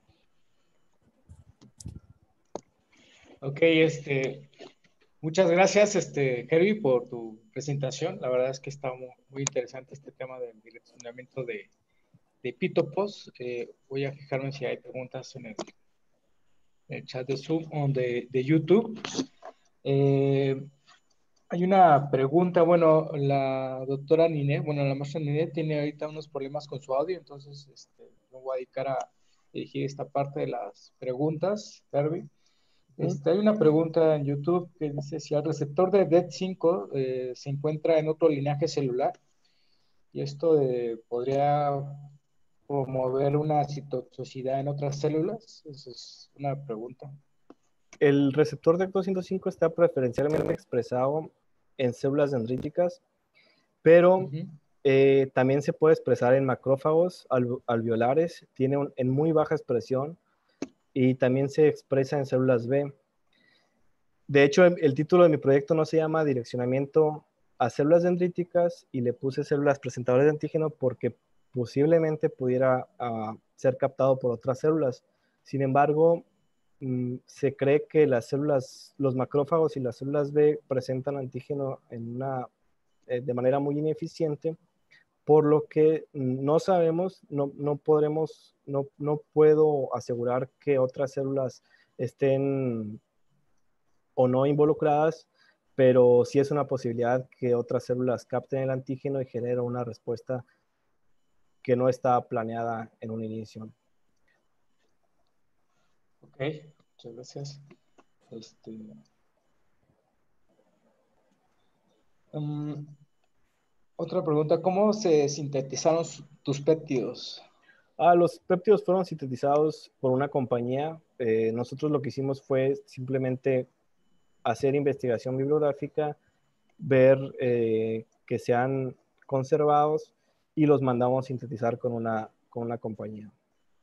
C: Ok, este, muchas gracias, este, Herbie, por tu presentación. La verdad es que está muy, muy interesante este tema del direccionamiento de, de epítopos. Eh, voy a fijarme si hay preguntas en el, en el chat de Zoom o de, de YouTube. Eh, hay una pregunta, bueno, la doctora Ninet, bueno, la maestra Ninet tiene ahorita unos problemas con su audio, entonces este, me voy a dedicar a dirigir esta parte de las preguntas, Herbie. Este, hay una pregunta en YouTube que dice si el receptor de D E T cinco eh, se encuentra en otro linaje celular y esto eh, podría promover una citotoxicidad en otras células. Esa es una pregunta.
B: El receptor de D E C T ciento cinco está preferencialmente expresado en células dendríticas. pero
C: Ujú.
B: eh, también se puede expresar en macrófagos al- alveolares, tiene un- en muy baja expresión y también se expresa en células B. De hecho, el, el título de mi proyecto no se llama direccionamiento a células dendríticas y le puse células presentadoras de antígeno porque posiblemente pudiera uh, ser captado por otras células. Sin embargo, mmm, se cree que las células, los macrófagos y las células B presentan antígeno en una, eh, de manera muy ineficiente, por lo que no sabemos, no, no podremos, no, no puedo asegurar que otras células estén o no involucradas, pero sí es una posibilidad que otras células capten el antígeno y generen una respuesta que no estaba planeada en un inicio.
C: Ok, muchas gracias. Este, um, otra pregunta, ¿cómo se sintetizaron tus péptidos?
B: Ah, los péptidos fueron sintetizados por una compañía. Eh, nosotros lo que hicimos fue simplemente hacer investigación bibliográfica, ver eh, que sean conservados y los mandamos sintetizar con una, con una compañía.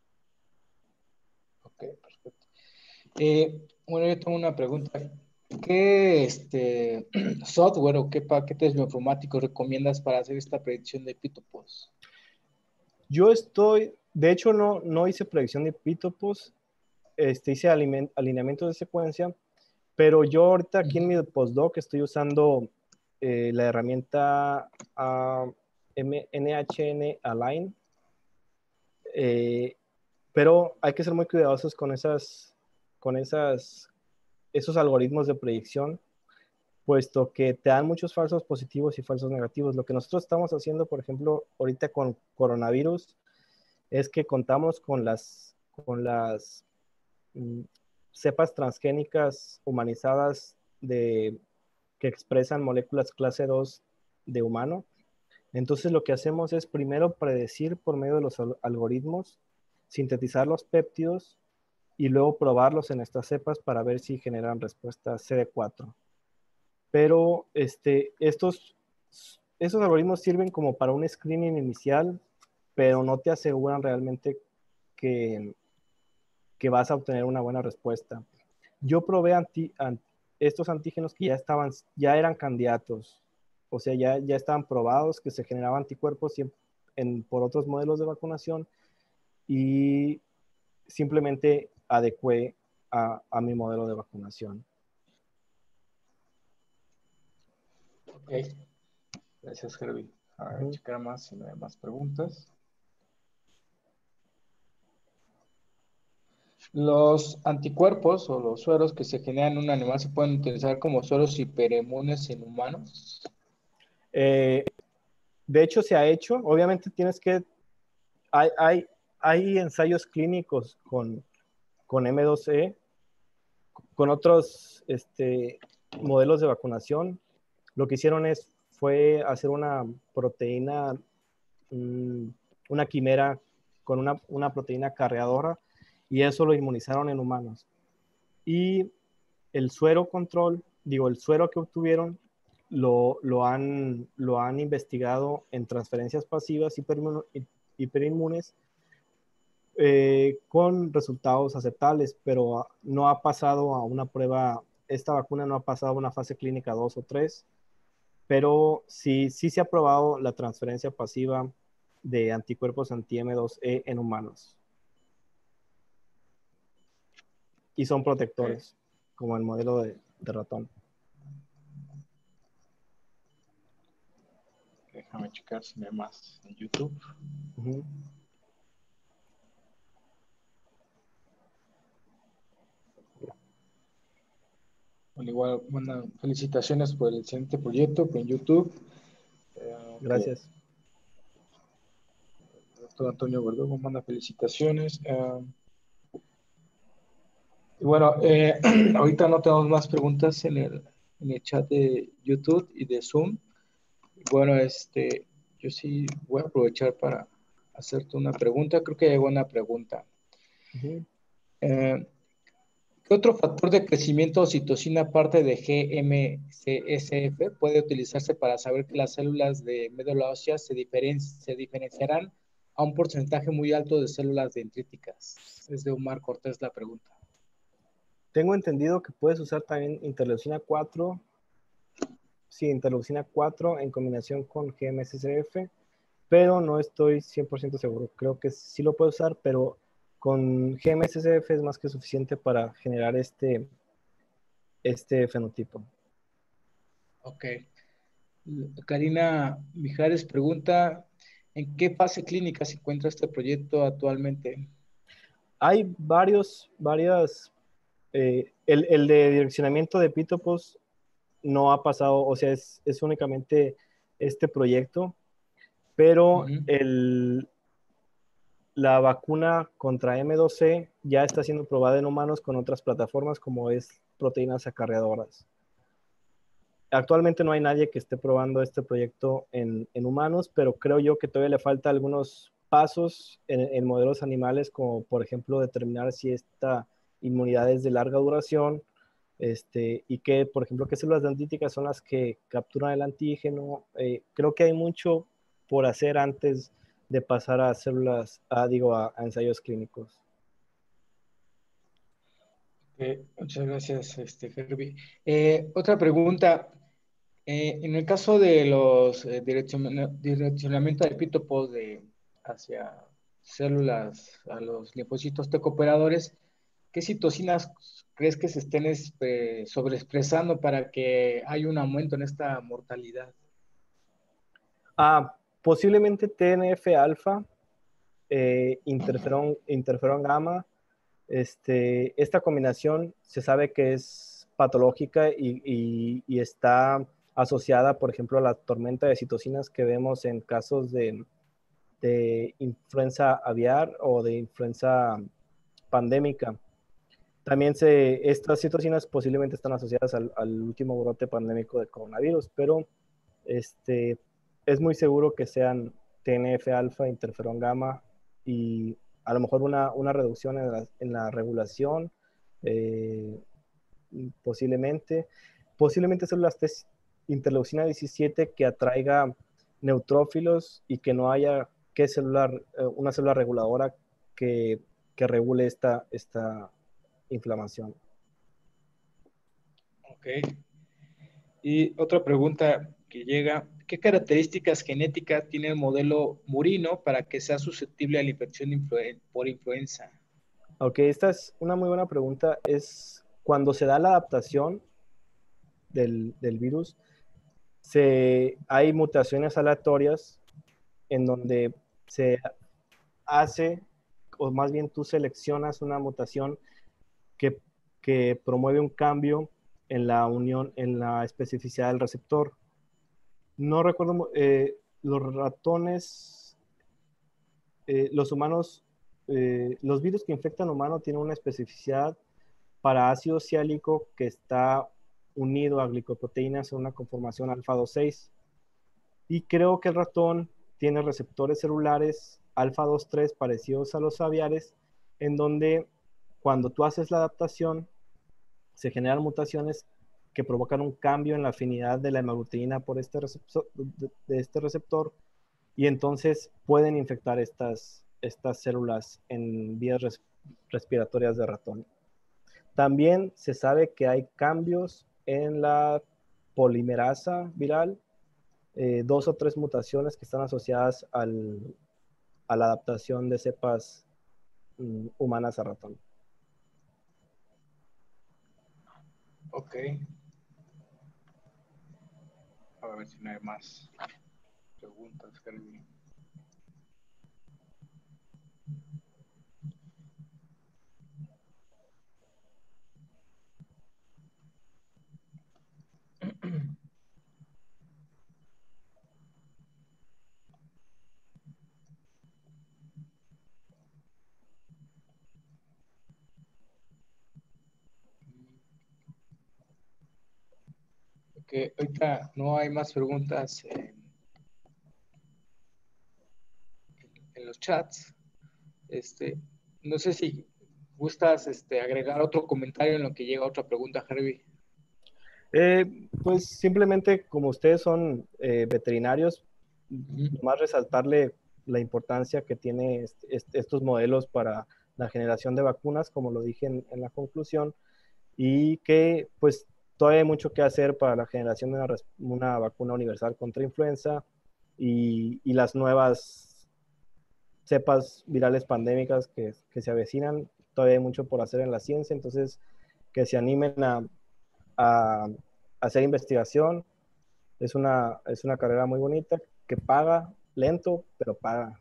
C: Ok, perfecto. Eh, bueno, yo tengo una pregunta. ¿Qué este, software o qué paquetes bioinformáticos recomiendas para hacer esta predicción de pitopos?
B: Yo estoy, de hecho no, no hice predicción de pitopos, este, hice alineamiento de secuencia, pero yo ahorita aquí en mi postdoc estoy usando eh, la herramienta uh, N H N Align, eh, pero hay que ser muy cuidadosos con esas, con esas, esos algoritmos de predicción, puesto que te dan muchos falsos positivos y falsos negativos. Lo que nosotros estamos haciendo, por ejemplo, ahorita con coronavirus, es que contamos con las, con las mm, cepas transgénicas humanizadas de, que expresan moléculas clase dos de humano. Entonces lo que hacemos es primero predecir por medio de los al algoritmos, sintetizar los péptidos y luego probarlos en estas cepas para ver si generan respuesta C D cuatro. Pero este, estos, estos algoritmos sirven como para un screening inicial, pero no te aseguran realmente que, que vas a obtener una buena respuesta. Yo probé anti, an, estos antígenos que ya estaban, ya eran candidatos, o sea, ya, ya estaban probados que se generaban anticuerpos en, en, por otros modelos de vacunación y simplemente adecué a, a mi modelo de vacunación.
C: Ok, gracias, Herbie. A ver,
B: Uh-huh.
C: checar más si no hay más preguntas. Los anticuerpos o los sueros que se generan en un animal se pueden utilizar como sueros hiperinmunes en humanos.
B: Eh, de hecho, se ha hecho. Obviamente tienes que... Hay, hay, hay ensayos clínicos con, con M dos E, con otros este, modelos de vacunación. Lo que hicieron es, fue hacer una proteína, um, una quimera con una, una proteína carreadora y eso lo inmunizaron en humanos. Y el suero control, digo, el suero que obtuvieron lo, lo, han, lo han investigado en transferencias pasivas hiperinmunes eh, con resultados aceptables, pero no ha pasado a una prueba, esta vacuna no ha pasado a una fase clínica dos o tres, pero sí, sí se ha probado la transferencia pasiva de anticuerpos anti-M dos E en humanos. Y son protectores, okay, como el modelo de, de ratón.
C: Déjame checar si me hay más en YouTube.
B: Uh-huh.
C: Bueno, igual, bueno, felicitaciones por el siguiente proyecto en YouTube. Eh, okay.
B: Gracias.
C: Doctor Antonio Verdugo manda felicitaciones. Uh, y bueno, eh, ahorita no tenemos más preguntas en el, en el chat de YouTube y de Zoom. Bueno, este, yo sí voy a aprovechar para hacerte una pregunta. Creo que llegó una pregunta.
B: Uh-huh.
C: Eh, ¿Qué otro factor de crecimiento o citosina aparte de G M C S F puede utilizarse para saber que las células de médula ósea se, diferen se diferenciarán a un porcentaje muy alto de células dendríticas? Es de Omar Cortés la pregunta.
B: Tengo entendido que puedes usar también interleucina cuatro, sí, interleucina cuatro en combinación con G M S S F, pero no estoy cien por ciento seguro. Creo que sí lo puedo usar, pero con G M S S F es más que suficiente para generar este, este fenotipo.
C: Ok. Karina Mijares pregunta, ¿en qué fase clínica se encuentra este proyecto actualmente?
B: Hay varios, varias, eh, el, el de direccionamiento de epítopos no ha pasado, o sea, es, es únicamente este proyecto, pero
C: Uh-huh.
B: el, la vacuna contra M dos C ya está siendo probada en humanos con otras plataformas como es proteínas acarreadoras. Actualmente no hay nadie que esté probando este proyecto en, en humanos, pero creo yo que todavía le falta algunos pasos en, en modelos animales, como por ejemplo determinar si esta inmunidad es de larga duración, este, y que, por ejemplo, qué células dendríticas son las que capturan el antígeno. Eh, creo que hay mucho por hacer antes de pasar a células, a, digo, a, a ensayos clínicos.
C: Eh, muchas gracias, este, Herbie. Eh, otra pregunta. Eh, en el caso de los eh, direcciona- direccionamiento de epítopos de, hacia células, a los linfocitos T cooperadores, ¿qué citocinas crees que se estén eh, sobreexpresando para que haya un aumento en esta mortalidad?
B: Ah, posiblemente T N F alfa, eh, interferón, interferón gamma. Este, esta combinación se sabe que es patológica y, y, y está asociada, por ejemplo, a la tormenta de citocinas que vemos en casos de, de influenza aviar o de influenza pandémica. También se, estas citocinas posiblemente están asociadas al, al último brote pandémico de coronavirus, pero este, es muy seguro que sean T N F alfa, interferón gamma y a lo mejor una, una reducción en la, en la regulación, eh, posiblemente. Posiblemente células T interleucina diecisiete que atraiga neutrófilos y que no haya que celular, eh, una célula reguladora que, que regule esta, esta inflamación.
C: Ok. Y otra pregunta que llega, ¿qué características genéticas tiene el modelo murino para que sea susceptible a la infección influen por influenza?
B: Ok, esta es una muy buena pregunta. Es cuando se da la adaptación del, del virus, se, hay mutaciones aleatorias en donde se hace, o más bien tú seleccionas una mutación que, que promueve un cambio en la unión, en la especificidad del receptor. No recuerdo, eh, los ratones, eh, los humanos, eh, los virus que infectan humanos tienen una especificidad para ácido ciálico que está unido a glicoproteínas en una conformación alfa dos seis. Y creo que el ratón tiene receptores celulares alfa dos tres parecidos a los aviares, en donde cuando tú haces la adaptación, se generan mutaciones que provocan un cambio en la afinidad de la hemaglutinina por este receptor, de este receptor, y entonces pueden infectar estas, estas células en vías res, respiratorias de ratón. También se sabe que hay cambios en la polimerasa viral, eh, dos o tres mutaciones que están asociadas al, a la adaptación de cepas um, humanas a ratón.
C: Ok. A ver si no hay más preguntas, Herbie. Que ahorita no hay más preguntas en, en los chats. Este, no sé si ¿Gustas este, agregar otro comentario en lo que llega otra pregunta, Herbie?
B: Eh, pues simplemente como ustedes son eh, veterinarios,
C: Ujú.
B: más resaltarle la importancia que tiene est est estos modelos para la generación de vacunas, como lo dije en, en la conclusión, y que pues todavía hay mucho que hacer para la generación de una, una vacuna universal contra influenza y, y las nuevas cepas virales pandémicas que, que se avecinan. Todavía hay mucho por hacer en la ciencia, entonces que se animen a, a hacer investigación. Es una, es una carrera muy bonita que paga lento, pero paga.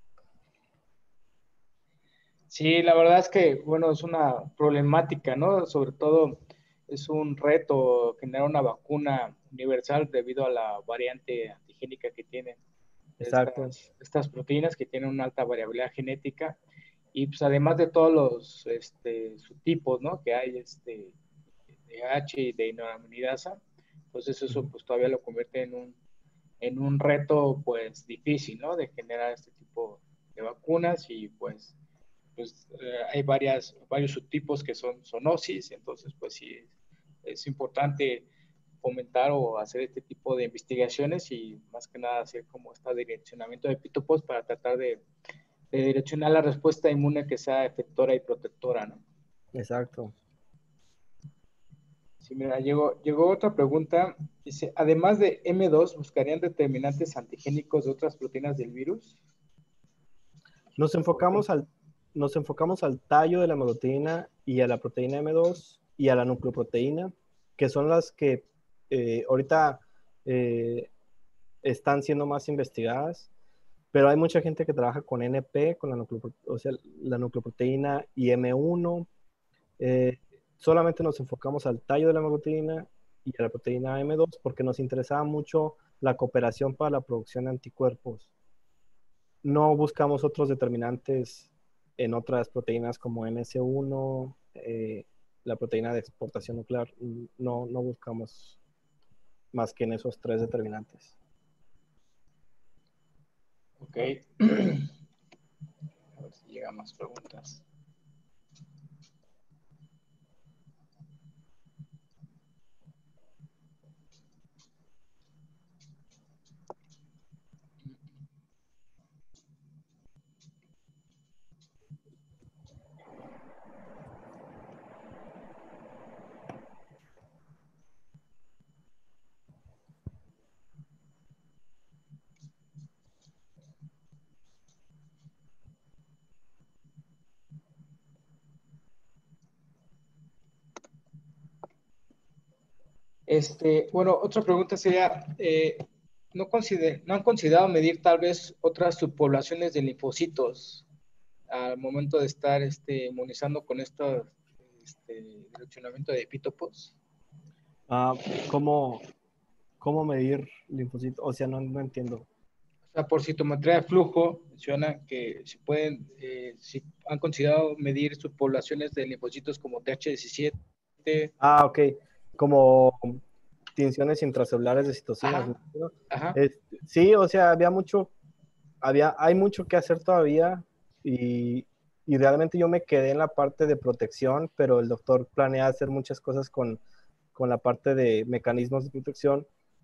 C: Sí, la verdad es que, bueno, es una problemática, ¿no? Sobre todo es un reto generar una vacuna universal debido a la variante antigénica que tienen
B: Exacto.
C: estas, estas proteínas que tienen una alta variabilidad genética y pues además de todos los este, subtipos, ¿no? Que hay este, de H y de neuraminidasa, entonces eso pues todavía lo convierte en un, en un reto pues difícil, ¿no? De generar este tipo de vacunas y pues pues eh, hay varias, varios subtipos que son zoonosis, entonces pues sí, es importante fomentar o hacer este tipo de investigaciones y más que nada hacer como este direccionamiento de epitopos para tratar de, de direccionar la respuesta inmune que sea efectora y protectora, ¿no?
B: Exacto.
C: Sí, mira, llegó, llegó otra pregunta. Dice, además de M dos, ¿buscarían determinantes antigénicos de otras proteínas del virus?
B: Nos enfocamos al, nos enfocamos al tallo de la proteína y a la proteína M dos y a la nucleoproteína, que son las que eh, ahorita eh, están siendo más investigadas, pero hay mucha gente que trabaja con N P, con la, nucleopro o sea, la nucleoproteína y M uno. Eh, solamente nos enfocamos al tallo de la proteína y a la proteína M dos porque nos interesaba mucho la cooperación para la producción de anticuerpos. No buscamos otros determinantes en otras proteínas como N S uno, eh, la proteína de exportación nuclear. No, no buscamos más que en esos tres determinantes.
C: Ok. A ver si llegan más preguntas. Este, bueno, otra pregunta sería, eh, ¿no, consider ¿no han considerado medir tal vez otras subpoblaciones de linfocitos al momento de estar este, inmunizando con este, este direccionamiento de epítopos?
B: Ah, ¿cómo, ¿Cómo medir linfocitos? O sea, no, no entiendo.
C: O sea, por citometría de flujo, mencionan que si pueden, eh, si han considerado medir subpoblaciones de linfocitos como T H diecisiete.
B: Ah, ok. Como tinciones intracelulares de citocinas.
C: Ajá,
B: ¿No?
C: ajá.
B: Es, sí, o sea, había mucho, había, hay mucho que hacer todavía y, y realmente yo me quedé en la parte de protección, pero el doctor planea hacer muchas cosas con, con la parte de mecanismos de protección.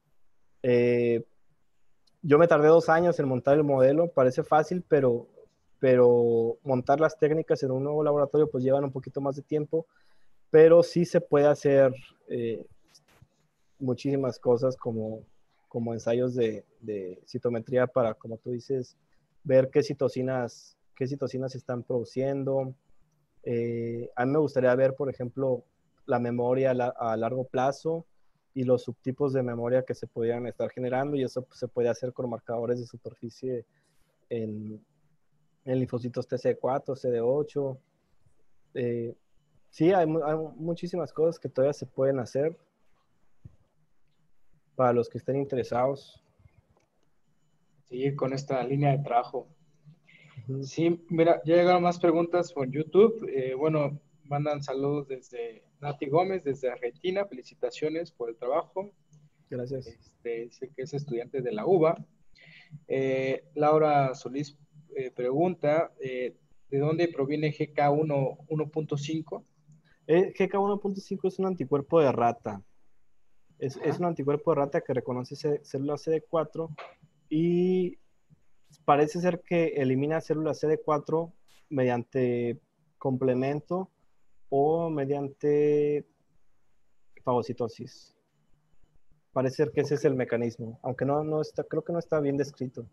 B: Eh, yo me tardé dos años en montar el modelo, parece fácil, pero, pero montar las técnicas en un nuevo laboratorio pues llevan un poquito más de tiempo, pero sí se puede hacer eh, muchísimas cosas como, como ensayos de, de citometría para, como tú dices, ver qué citocinas, qué citocinas se están produciendo. Eh, a mí me gustaría ver, por ejemplo, la memoria a, la, a largo plazo y los subtipos de memoria que se podrían estar generando, y eso pues, se puede hacer con marcadores de superficie en, en linfocitos T C D cuatro, C D ocho. Eh, sí, hay, hay muchísimas cosas que todavía se pueden hacer para los que estén interesados.
C: Seguir con esta línea de trabajo.
B: Uh-huh.
C: Sí, mira, ya llegaron más preguntas por YouTube. Eh, bueno, mandan saludos desde Nati Gómez, desde Argentina. Felicitaciones por el trabajo.
B: Gracias.
C: Este, sé que es estudiante de la U B A. Eh, Laura Solís eh, pregunta, eh, ¿De dónde proviene G K uno punto cinco?
B: Eh, G K uno punto cinco es un anticuerpo de rata. Es, es
C: Ajá.
B: un anticuerpo de rata que reconoce células C D cuatro y parece ser que elimina células C D cuatro mediante complemento o mediante fagocitosis. Parece ser que ese es el mecanismo, aunque no, no está, creo que no está bien descrito.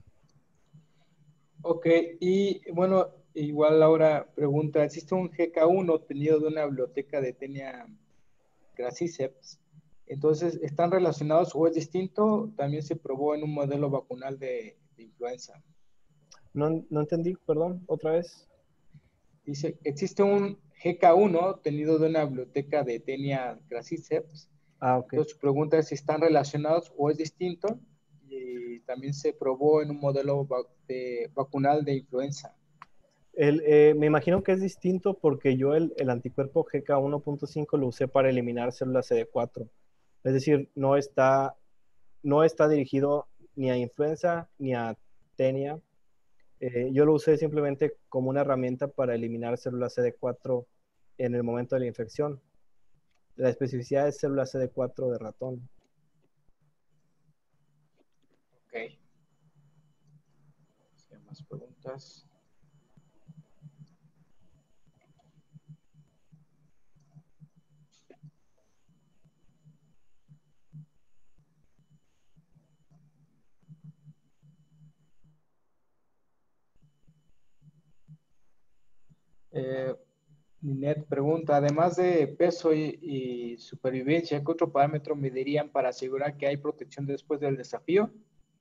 C: Ok, y bueno, igual Laura pregunta, ¿existe un G K uno obtenido de una biblioteca de Tenia graciceps? Entonces, ¿están relacionados o es distinto? También se probó en un modelo vacunal de, de influenza.
B: No, no entendí, perdón, otra vez.
C: Dice, existe un G K uno obtenido de una biblioteca de Tenia graciceps.
B: Ah, ok.
C: Entonces, su pregunta es si están relacionados o es distinto. Y también se probó en un modelo va de, vacunal de influenza.
B: El, eh, me imagino que es distinto porque yo el, el anticuerpo G K uno punto cinco lo usé para eliminar células C D cuatro. Es decir, no está, no está dirigido ni a influenza ni a tenia. Eh, yo lo usé simplemente como una herramienta para eliminar células C D cuatro en el momento de la infección. La especificidad es células C D cuatro de ratón.
C: Ok. Más preguntas. Eh, Ninet pregunta, además de peso y, y supervivencia, ¿qué otro parámetro medirían para asegurar que hay protección después del desafío?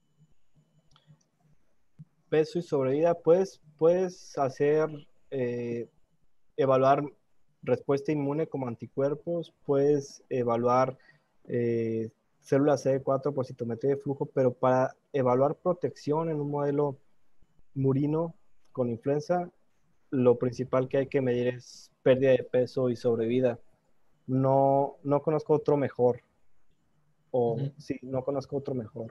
B: Peso y sobrevida, puedes, puedes hacer, eh, evaluar respuesta inmune como anticuerpos, puedes evaluar eh, células C D cuatro por citometría de flujo, pero para evaluar protección en un modelo murino con influenza, lo principal que hay que medir es pérdida de peso y sobrevida. No, no conozco otro mejor. O
C: Uh-huh.
B: sí, no conozco otro mejor.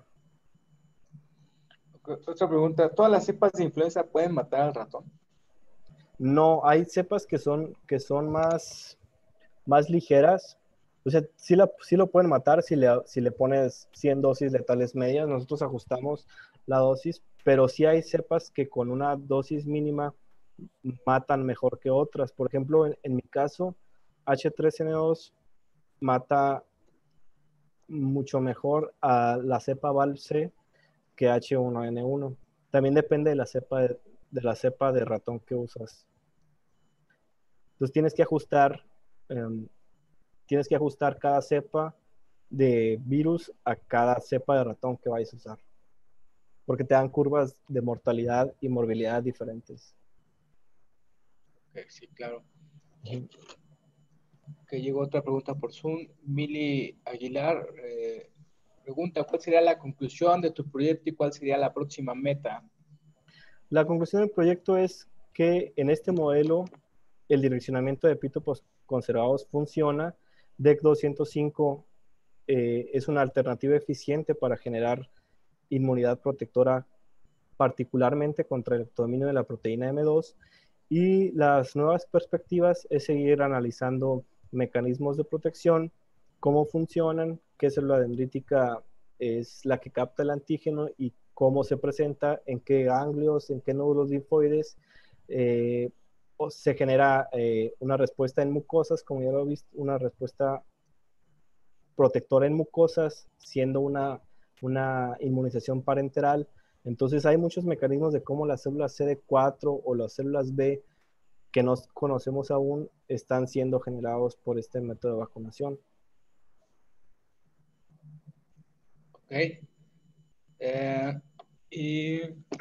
C: Otra pregunta, ¿todas las cepas de influenza pueden matar al ratón?
B: No, hay cepas que son, que son más, más ligeras. O sea, sí, la, sí lo pueden matar si le, si le pones cien dosis letales medias. Nosotros ajustamos la dosis, pero sí hay cepas que con una dosis mínima matan mejor que otras. Por ejemplo, en, en mi caso, H tres N dos mata mucho mejor a la cepa Val-C que H uno N uno. También depende de la cepa de, de la cepa de ratón que usas. Entonces tienes que ajustar, um, tienes que ajustar cada cepa de virus a cada cepa de ratón que vayas a usar, porque te dan curvas de mortalidad y morbilidad diferentes.
C: Okay, sí, claro. Que llegó otra pregunta por Zoom. Mili Aguilar eh, pregunta, ¿cuál sería la conclusión de tu proyecto y cuál sería la próxima meta?
B: La conclusión del proyecto es que en este modelo el direccionamiento de epítopos conservados funciona. D E C doscientos cinco eh, es una alternativa eficiente para generar inmunidad protectora, particularmente contra el dominio de la proteína M dos. Y las nuevas perspectivas es seguir analizando mecanismos de protección, cómo funcionan, qué célula dendrítica es la que capta el antígeno y cómo se presenta, en qué ganglios, en qué nódulos linfoides, eh, se genera eh, una respuesta en mucosas, como ya lo he visto, una respuesta protectora en mucosas, siendo una, una inmunización parenteral. Entonces hay muchos mecanismos de cómo las células C D cuatro o las células B que no conocemos aún están siendo generados por este método de vacunación.
C: Ok. Eh, y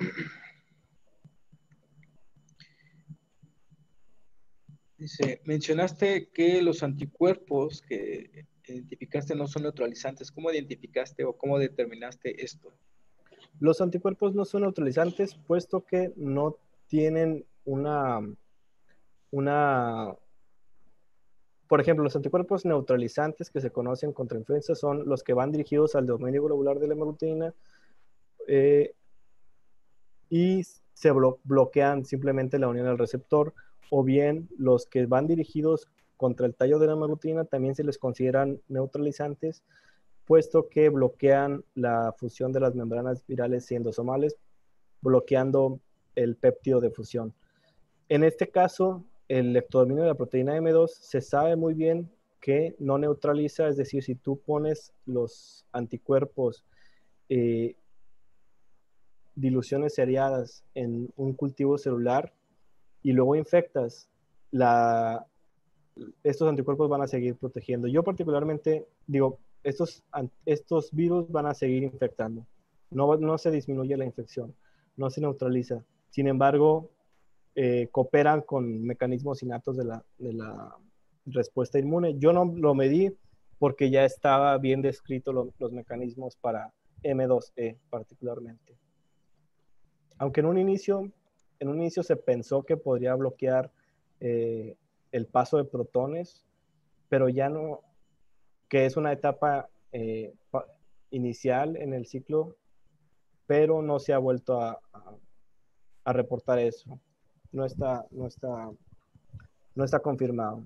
C: dice, mencionaste que los anticuerpos que identificaste no son neutralizantes. ¿Cómo identificaste o cómo determinaste esto?
B: Los anticuerpos no son neutralizantes, puesto que no tienen una, una, por ejemplo, los anticuerpos neutralizantes que se conocen contra influenza son los que van dirigidos al dominio globular de la hemaglutina eh, y se blo bloquean simplemente la unión al receptor, o bien los que van dirigidos contra el tallo de la hemaglutinin también se les consideran neutralizantes, puesto que bloquean la fusión de las membranas virales y endosomales, bloqueando el péptido de fusión. En este caso, el ectodominio de la proteína eme dos se sabe muy bien que no neutraliza, es decir, si tú pones los anticuerpos eh, diluciones seriadas en un cultivo celular y luego infectas, la, estos anticuerpos van a seguir protegiendo. Yo particularmente digo, estos, estos virus van a seguir infectando. No, no se disminuye la infección, no se neutraliza. Sin embargo, eh, cooperan con mecanismos innatos de la, de la respuesta inmune. Yo no lo medí porque ya estaba bien descrito lo, los mecanismos para eme dos e particularmente. Aunque en un inicio, en un inicio se pensó que podría bloquear eh, el paso de protones, pero ya no, que es una etapa eh, inicial en el ciclo, pero no se ha vuelto a, a, a reportar eso. No está, no está, no está confirmado.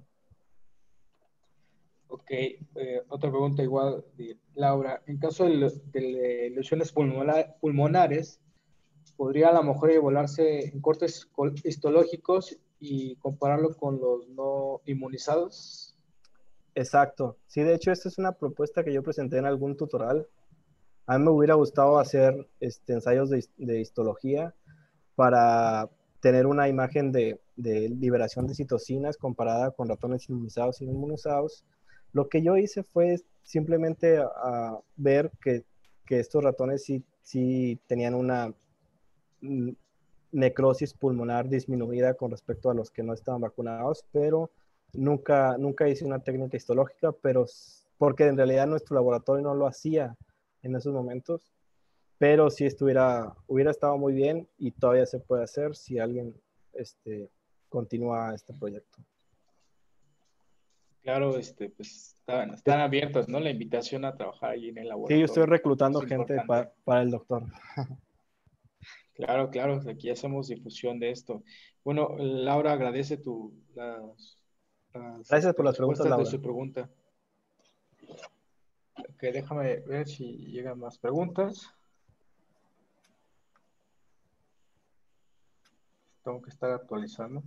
C: Ok, eh, otra pregunta igual de Laura. En caso de, de lesiones pulmonar, pulmonares, ¿podría a lo mejor evaluarse en cortes histológicos y compararlo con los no inmunizados?
B: Exacto. Sí, de hecho, esta es una propuesta que yo presenté en algún tutorial. A mí me hubiera gustado hacer este, ensayos de, de histología para tener una imagen de, de liberación de citocinas comparada con ratones inmunizados y no inmunizados. Lo que yo hice fue simplemente a, a ver que, que estos ratones sí, sí tenían una necrosis pulmonar disminuida con respecto a los que no estaban vacunados, pero nunca, nunca hice una técnica histológica, pero porque en realidad nuestro laboratorio no lo hacía en esos momentos, pero sí estuviera, hubiera estado muy bien y todavía se puede hacer si alguien este, continúa este proyecto.
C: Claro, este, pues están, están abiertas, ¿no? La invitación a trabajar ahí en el laboratorio.
B: Sí, yo estoy reclutando gente para, para el doctor.
C: Claro, claro, aquí hacemos difusión de esto. Bueno, Laura, agradece tu, las, las
B: Gracias
C: este,
B: por las preguntas,
C: respuestas
B: Laura.
C: de su pregunta. Ok, déjame ver si llegan más preguntas. Tengo que estar actualizando.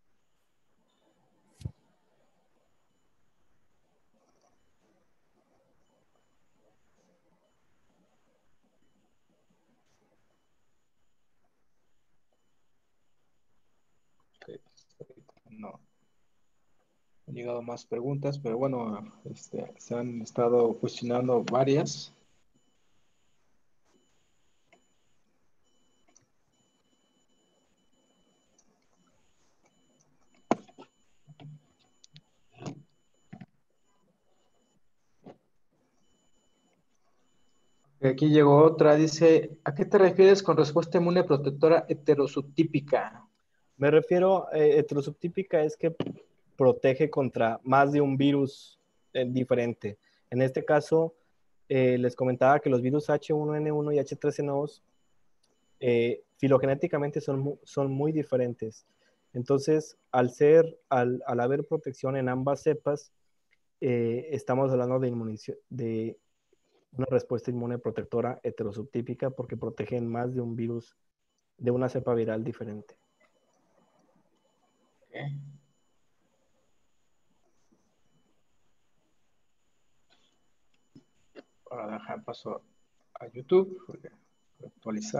C: Okay. No. Han llegado más preguntas, pero bueno, este, se han estado fusionando varias. Aquí llegó otra, dice, ¿a qué te refieres con respuesta inmune protectora heterosubtípica?
B: Me refiero, eh, heterosubtípica es que protege contra más de un virus eh, diferente. En este caso, eh, les comentaba que los virus hache uno ene uno y hache tres ene dos eh, filogenéticamente son, son muy diferentes. Entonces, al ser, al, al haber protección en ambas cepas, eh, estamos hablando de, de una respuesta inmune protectora heterosubtípica porque protegen más de un virus de una cepa viral diferente.
C: Okay. Ahora dejar paso a YouTube, voy a actualizar.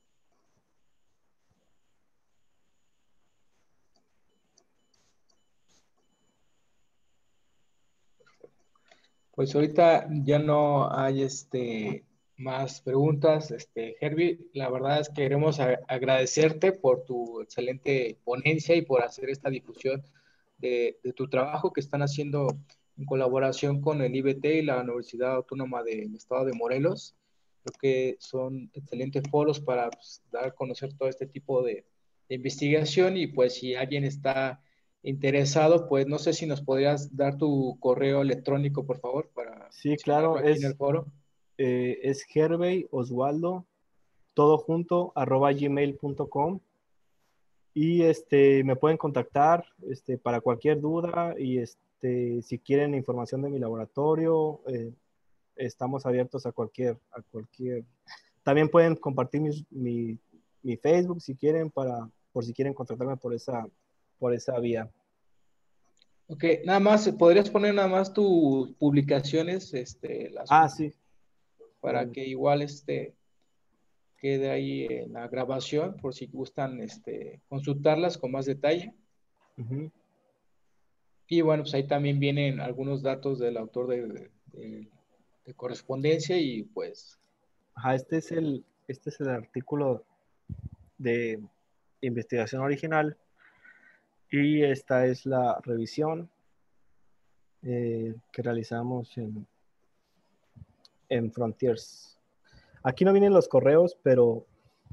C: Pues ahorita ya no hay este, más preguntas, este, Herbie. La verdad es que queremos a- agradecerte por tu excelente ponencia y por hacer esta difusión de, de tu trabajo que están haciendo en colaboración con el I B T y la Universidad Autónoma del Estado de Morelos. Creo que son excelentes foros para pues, dar a conocer todo este tipo de, de investigación y pues si alguien está interesado, pues no sé si nos podrías dar tu correo electrónico, por favor, para
B: Sí,
C: mencionarlo
B: claro,
C: aquí en el
B: es,
C: foro.
B: eh, es Hervey Osvaldo todo junto, arroba gmail punto com. Y este, me pueden contactar este, para cualquier duda y este, si quieren información de mi laboratorio, eh, estamos abiertos a cualquier, a cualquier. También pueden compartir mis- mi, mi Facebook si quieren, para, por si quieren contactarme por esa, por esa vía.
C: Ok, nada más, ¿podrías poner nada más tus publicaciones, este, las,
B: Ah, sí.
C: para
B: Bueno,
C: que igual este, quede ahí en la grabación, por si gustan este, consultarlas con más detalle?
B: ujú.
C: Y bueno, pues ahí también vienen algunos datos del autor de, de- de- de correspondencia y pues,
B: Ajá, este es el, este es el artículo de investigación original y esta es la revisión eh, que realizamos en, en Frontiers. Aquí no vienen los correos, pero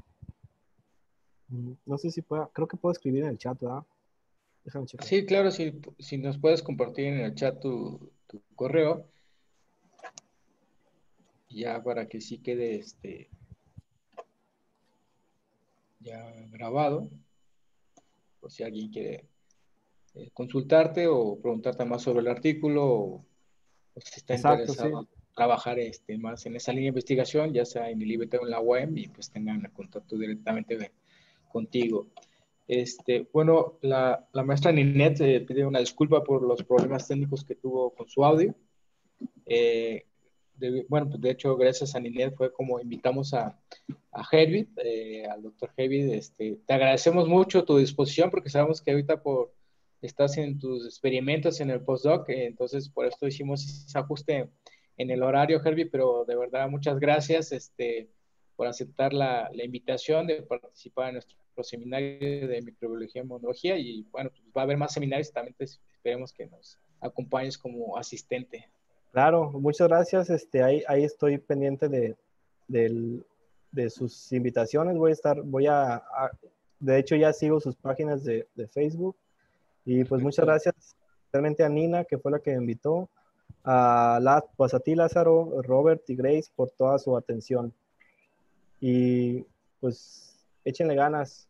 B: mm, no sé si puedo, creo que puedo escribir en el chat, ¿verdad? Déjame checar.
C: sí, claro, si, si nos puedes compartir en el chat tu, tu correo, ya para que sí quede este, ya grabado, por si alguien quiere eh, consultarte o preguntarte más sobre el artículo o, o si está
B: Exacto, sí.
C: interesado en trabajar este, más en esa línea de investigación, ya sea en el I B T o en la U A M, y pues tengan el contacto directamente de- contigo. Este, bueno, la, la maestra Ninette eh, pide una disculpa por los problemas técnicos que tuvo con su audio. Eh, de, bueno, pues de hecho, gracias a Ninette fue como invitamos a, a Hervid, eh, al doctor Hervid. Este, te agradecemos mucho tu disposición porque sabemos que ahorita por, estás en tus experimentos en el postdoc, eh, entonces por esto hicimos ese ajuste en el horario, Hervid, pero de verdad muchas gracias este, por aceptar la, la invitación de participar en nuestro seminario de microbiología y inmunología y bueno, pues va a haber más seminarios, también te esperemos que nos acompañes como asistente.
B: Claro, muchas gracias. Este, ahí, ahí estoy pendiente de, del- de sus invitaciones. Voy a estar, voy a, a- de hecho ya sigo sus páginas de, de Facebook. Y pues muchas
C: Perfecto.
B: gracias realmente a Nina, que fue la que me invitó, a, la, pues a ti Lázaro, Robert y Grace por toda su atención. Y pues échenle ganas.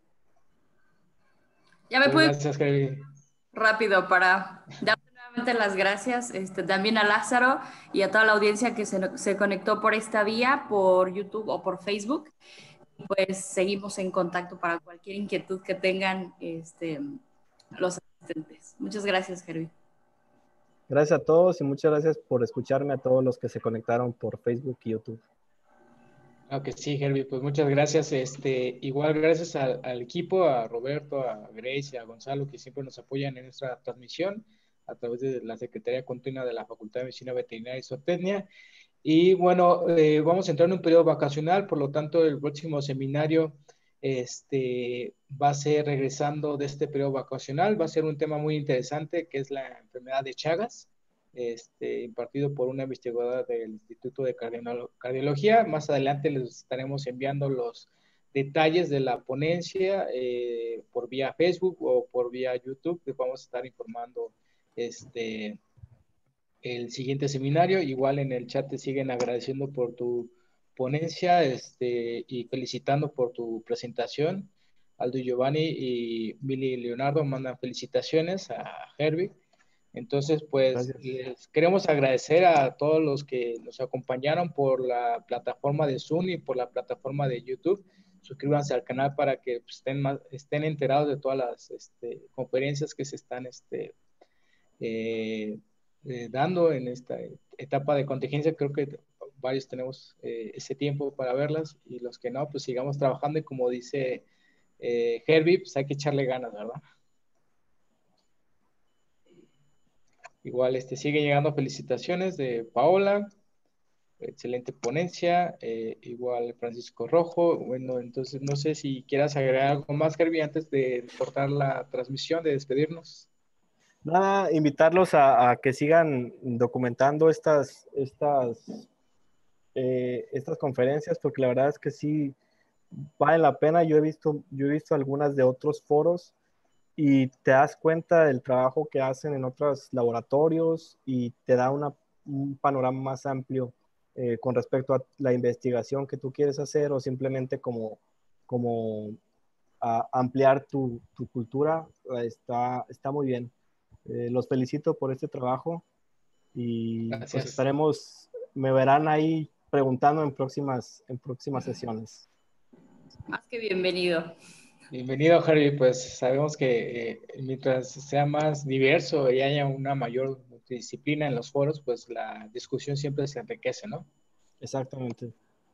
A: Ya me
C: Muchas
A: pude
C: gracias, Javi.
A: rápido para darte nuevamente las gracias, este, también a Lázaro y a toda la audiencia que se, se conectó por esta vía, por YouTube o por Facebook. Pues seguimos en contacto para cualquier inquietud que tengan este, los asistentes. Muchas gracias, Gervi.
B: Gracias a todos y muchas gracias por escucharme a todos los que se conectaron por Facebook y YouTube.
C: Claro que sí, Herbie, pues muchas gracias. Este, igual gracias al, al equipo, a Roberto, a Grace y a Gonzalo, que siempre nos apoyan en nuestra transmisión a través de la Secretaría Continua de la Facultad de Medicina Veterinaria y Zootecnia. Y bueno, eh, vamos a entrar en un periodo vacacional, por lo tanto, el próximo seminario este, va a ser regresando de este periodo vacacional, va a ser un tema muy interesante que es la enfermedad de Chagas, este, impartido por una investigadora del Instituto de Cardiología. Más adelante les estaremos enviando los detalles de la ponencia eh, por vía Facebook o por vía YouTube, que vamos a estar informando este, el siguiente seminario. Igual en el chat te siguen agradeciendo por tu ponencia este, y felicitando por tu presentación. Aldo y Giovanni y Mili y Leonardo mandan felicitaciones a Herbie. Entonces, pues
B: Gracias.
C: les queremos agradecer a todos los que nos acompañaron por la plataforma de Zoom y por la plataforma de YouTube. Suscríbanse al canal para que pues, estén, más, estén enterados de todas las este, conferencias que se están este, eh, eh, dando en esta etapa de contingencia. Creo que varios tenemos eh, ese tiempo para verlas y los que no, pues sigamos trabajando y como dice eh, Herbie, pues hay que echarle ganas, ¿verdad? Igual este, sigue llegando felicitaciones de Paola, excelente ponencia, eh, igual Francisco Rojo. Bueno, entonces no sé si quieras agregar algo más, Herbie, antes de cortar la transmisión, de despedirnos.
B: Nada, invitarlos a, a que sigan documentando estas, estas, eh, estas conferencias, porque la verdad es que sí vale la pena. Yo he visto, yo he visto algunas de otros foros y te das cuenta del trabajo que hacen en otros laboratorios y te da una, un panorama más amplio eh, con respecto a la investigación que tú quieres hacer o simplemente como, como a ampliar tu, tu cultura, está, está muy bien. Eh, los felicito por este trabajo y
C: Gracias.
B: pues estaremos, me verán ahí preguntando en próximas, en próximas sesiones.
A: Más que bienvenido.
C: Bienvenido, Harvey. Pues sabemos que eh, mientras sea más diverso y haya una mayor disciplina en los foros, pues la discusión siempre se enriquece, ¿no?
B: Exactamente.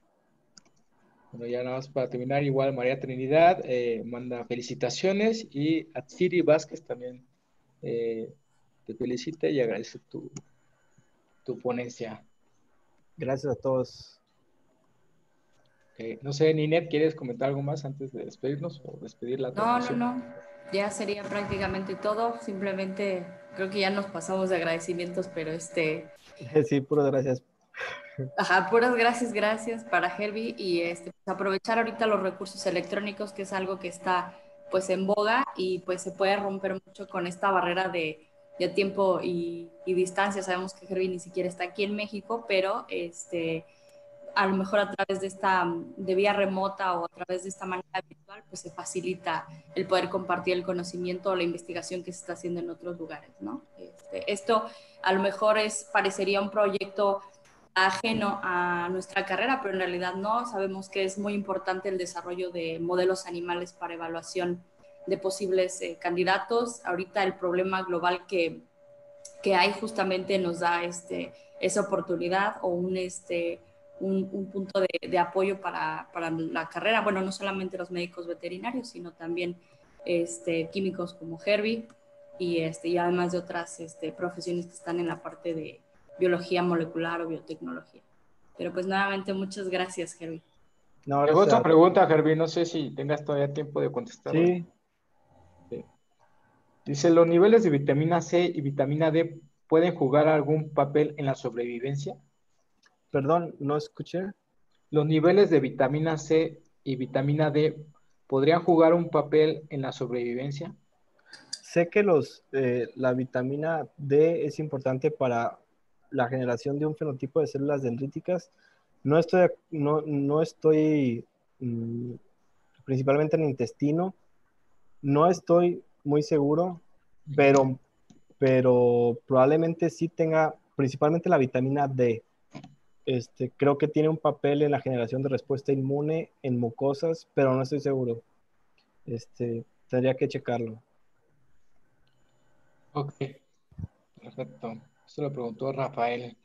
C: Bueno, ya nada más para terminar, igual María Trinidad eh, manda felicitaciones y Atsiri Vázquez también eh, te felicita y agradece tu, tu ponencia.
B: Gracias a todos.
C: Okay. No sé, Ninet, ¿quieres comentar algo más antes de despedirnos o despedir la
A: No, no,
C: transmisión?
A: no. Ya sería prácticamente todo. Simplemente creo que ya nos pasamos de agradecimientos, pero este,
B: Sí, puras gracias.
A: ajá, puras gracias, gracias para Herbie y este, pues, aprovechar ahorita los recursos electrónicos, que es algo que está pues en boga y pues se puede romper mucho con esta barrera de, de tiempo y, y distancia. Sabemos que Herbie ni siquiera está aquí en México, pero este, a lo mejor a través de esta, de vía remota o a través de esta manera virtual, pues se facilita el poder compartir el conocimiento o la investigación que se está haciendo en otros lugares, ¿no? Este, esto a lo mejor es, parecería un proyecto ajeno a nuestra carrera, pero en realidad no. Sabemos que es muy importante el desarrollo de modelos animales para evaluación de posibles eh, candidatos. Ahorita el problema global que, que hay justamente nos da este, esa oportunidad o un, este, un, un punto de, de apoyo para, para, la carrera. Bueno, no solamente los médicos veterinarios, sino también este, químicos como Herbie y, este, y además de otras este, profesiones que están en la parte de biología molecular o biotecnología. Pero pues nuevamente muchas gracias, Herbie.
C: No, Tengo otra pregunta, Herbie, no sé si tengas todavía tiempo de contestarla.
B: Sí.
C: Sí. Dice, ¿los niveles de vitamina C y vitamina D pueden jugar algún papel en la sobrevivencia?
B: Perdón, no escuché.
C: ¿Los niveles de vitamina C y vitamina D podrían jugar un papel en la sobrevivencia?
B: Sé que los, eh, la vitamina D es importante para la generación de un fenotipo de células dendríticas. No estoy, no, no estoy mmm, principalmente en el intestino. No estoy muy seguro, pero, pero probablemente sí tenga principalmente la vitamina D. Este, creo que tiene un papel en la generación de respuesta inmune en mucosas, pero no estoy seguro. Este, tendría que checarlo.
C: Ok, perfecto. Esto lo preguntó Rafael.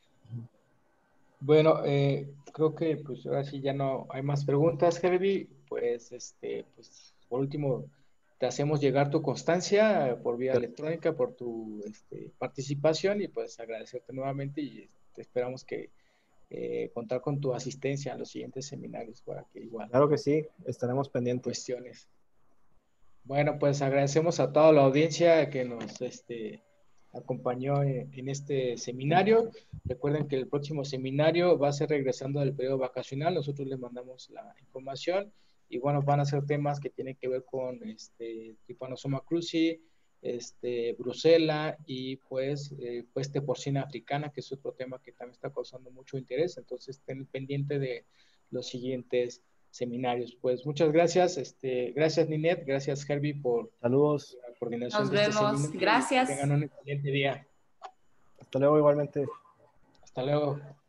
C: Bueno, eh, creo que pues ahora sí ya no hay más preguntas, Herbie. Pues, este, pues por último, te hacemos llegar tu constancia eh, por vía electrónica por tu este, participación y pues agradecerte nuevamente y te esperamos que eh, contar con tu asistencia a los siguientes seminarios para que igual.
B: Claro que sí, estaremos pendientes.
C: Cuestiones. Bueno, pues agradecemos a toda la audiencia que nos este, acompañó en, en este seminario. Recuerden que el próximo seminario va a ser regresando del periodo vacacional. Nosotros les mandamos la información y bueno, van a ser temas que tienen que ver con este, Trypanosoma cruzi, este, Brucela y pues eh, peste porcina africana, que es otro tema que también está causando mucho interés. Entonces estén pendientes de los siguientes seminarios. Pues muchas gracias, este, gracias Ninet, gracias Herbie por
B: Saludos.
C: la coordinación
A: Nos
C: de este
A: vemos.
C: seminario.
A: Gracias.
C: Que tengan un excelente día.
B: Hasta luego igualmente.
C: Hasta luego.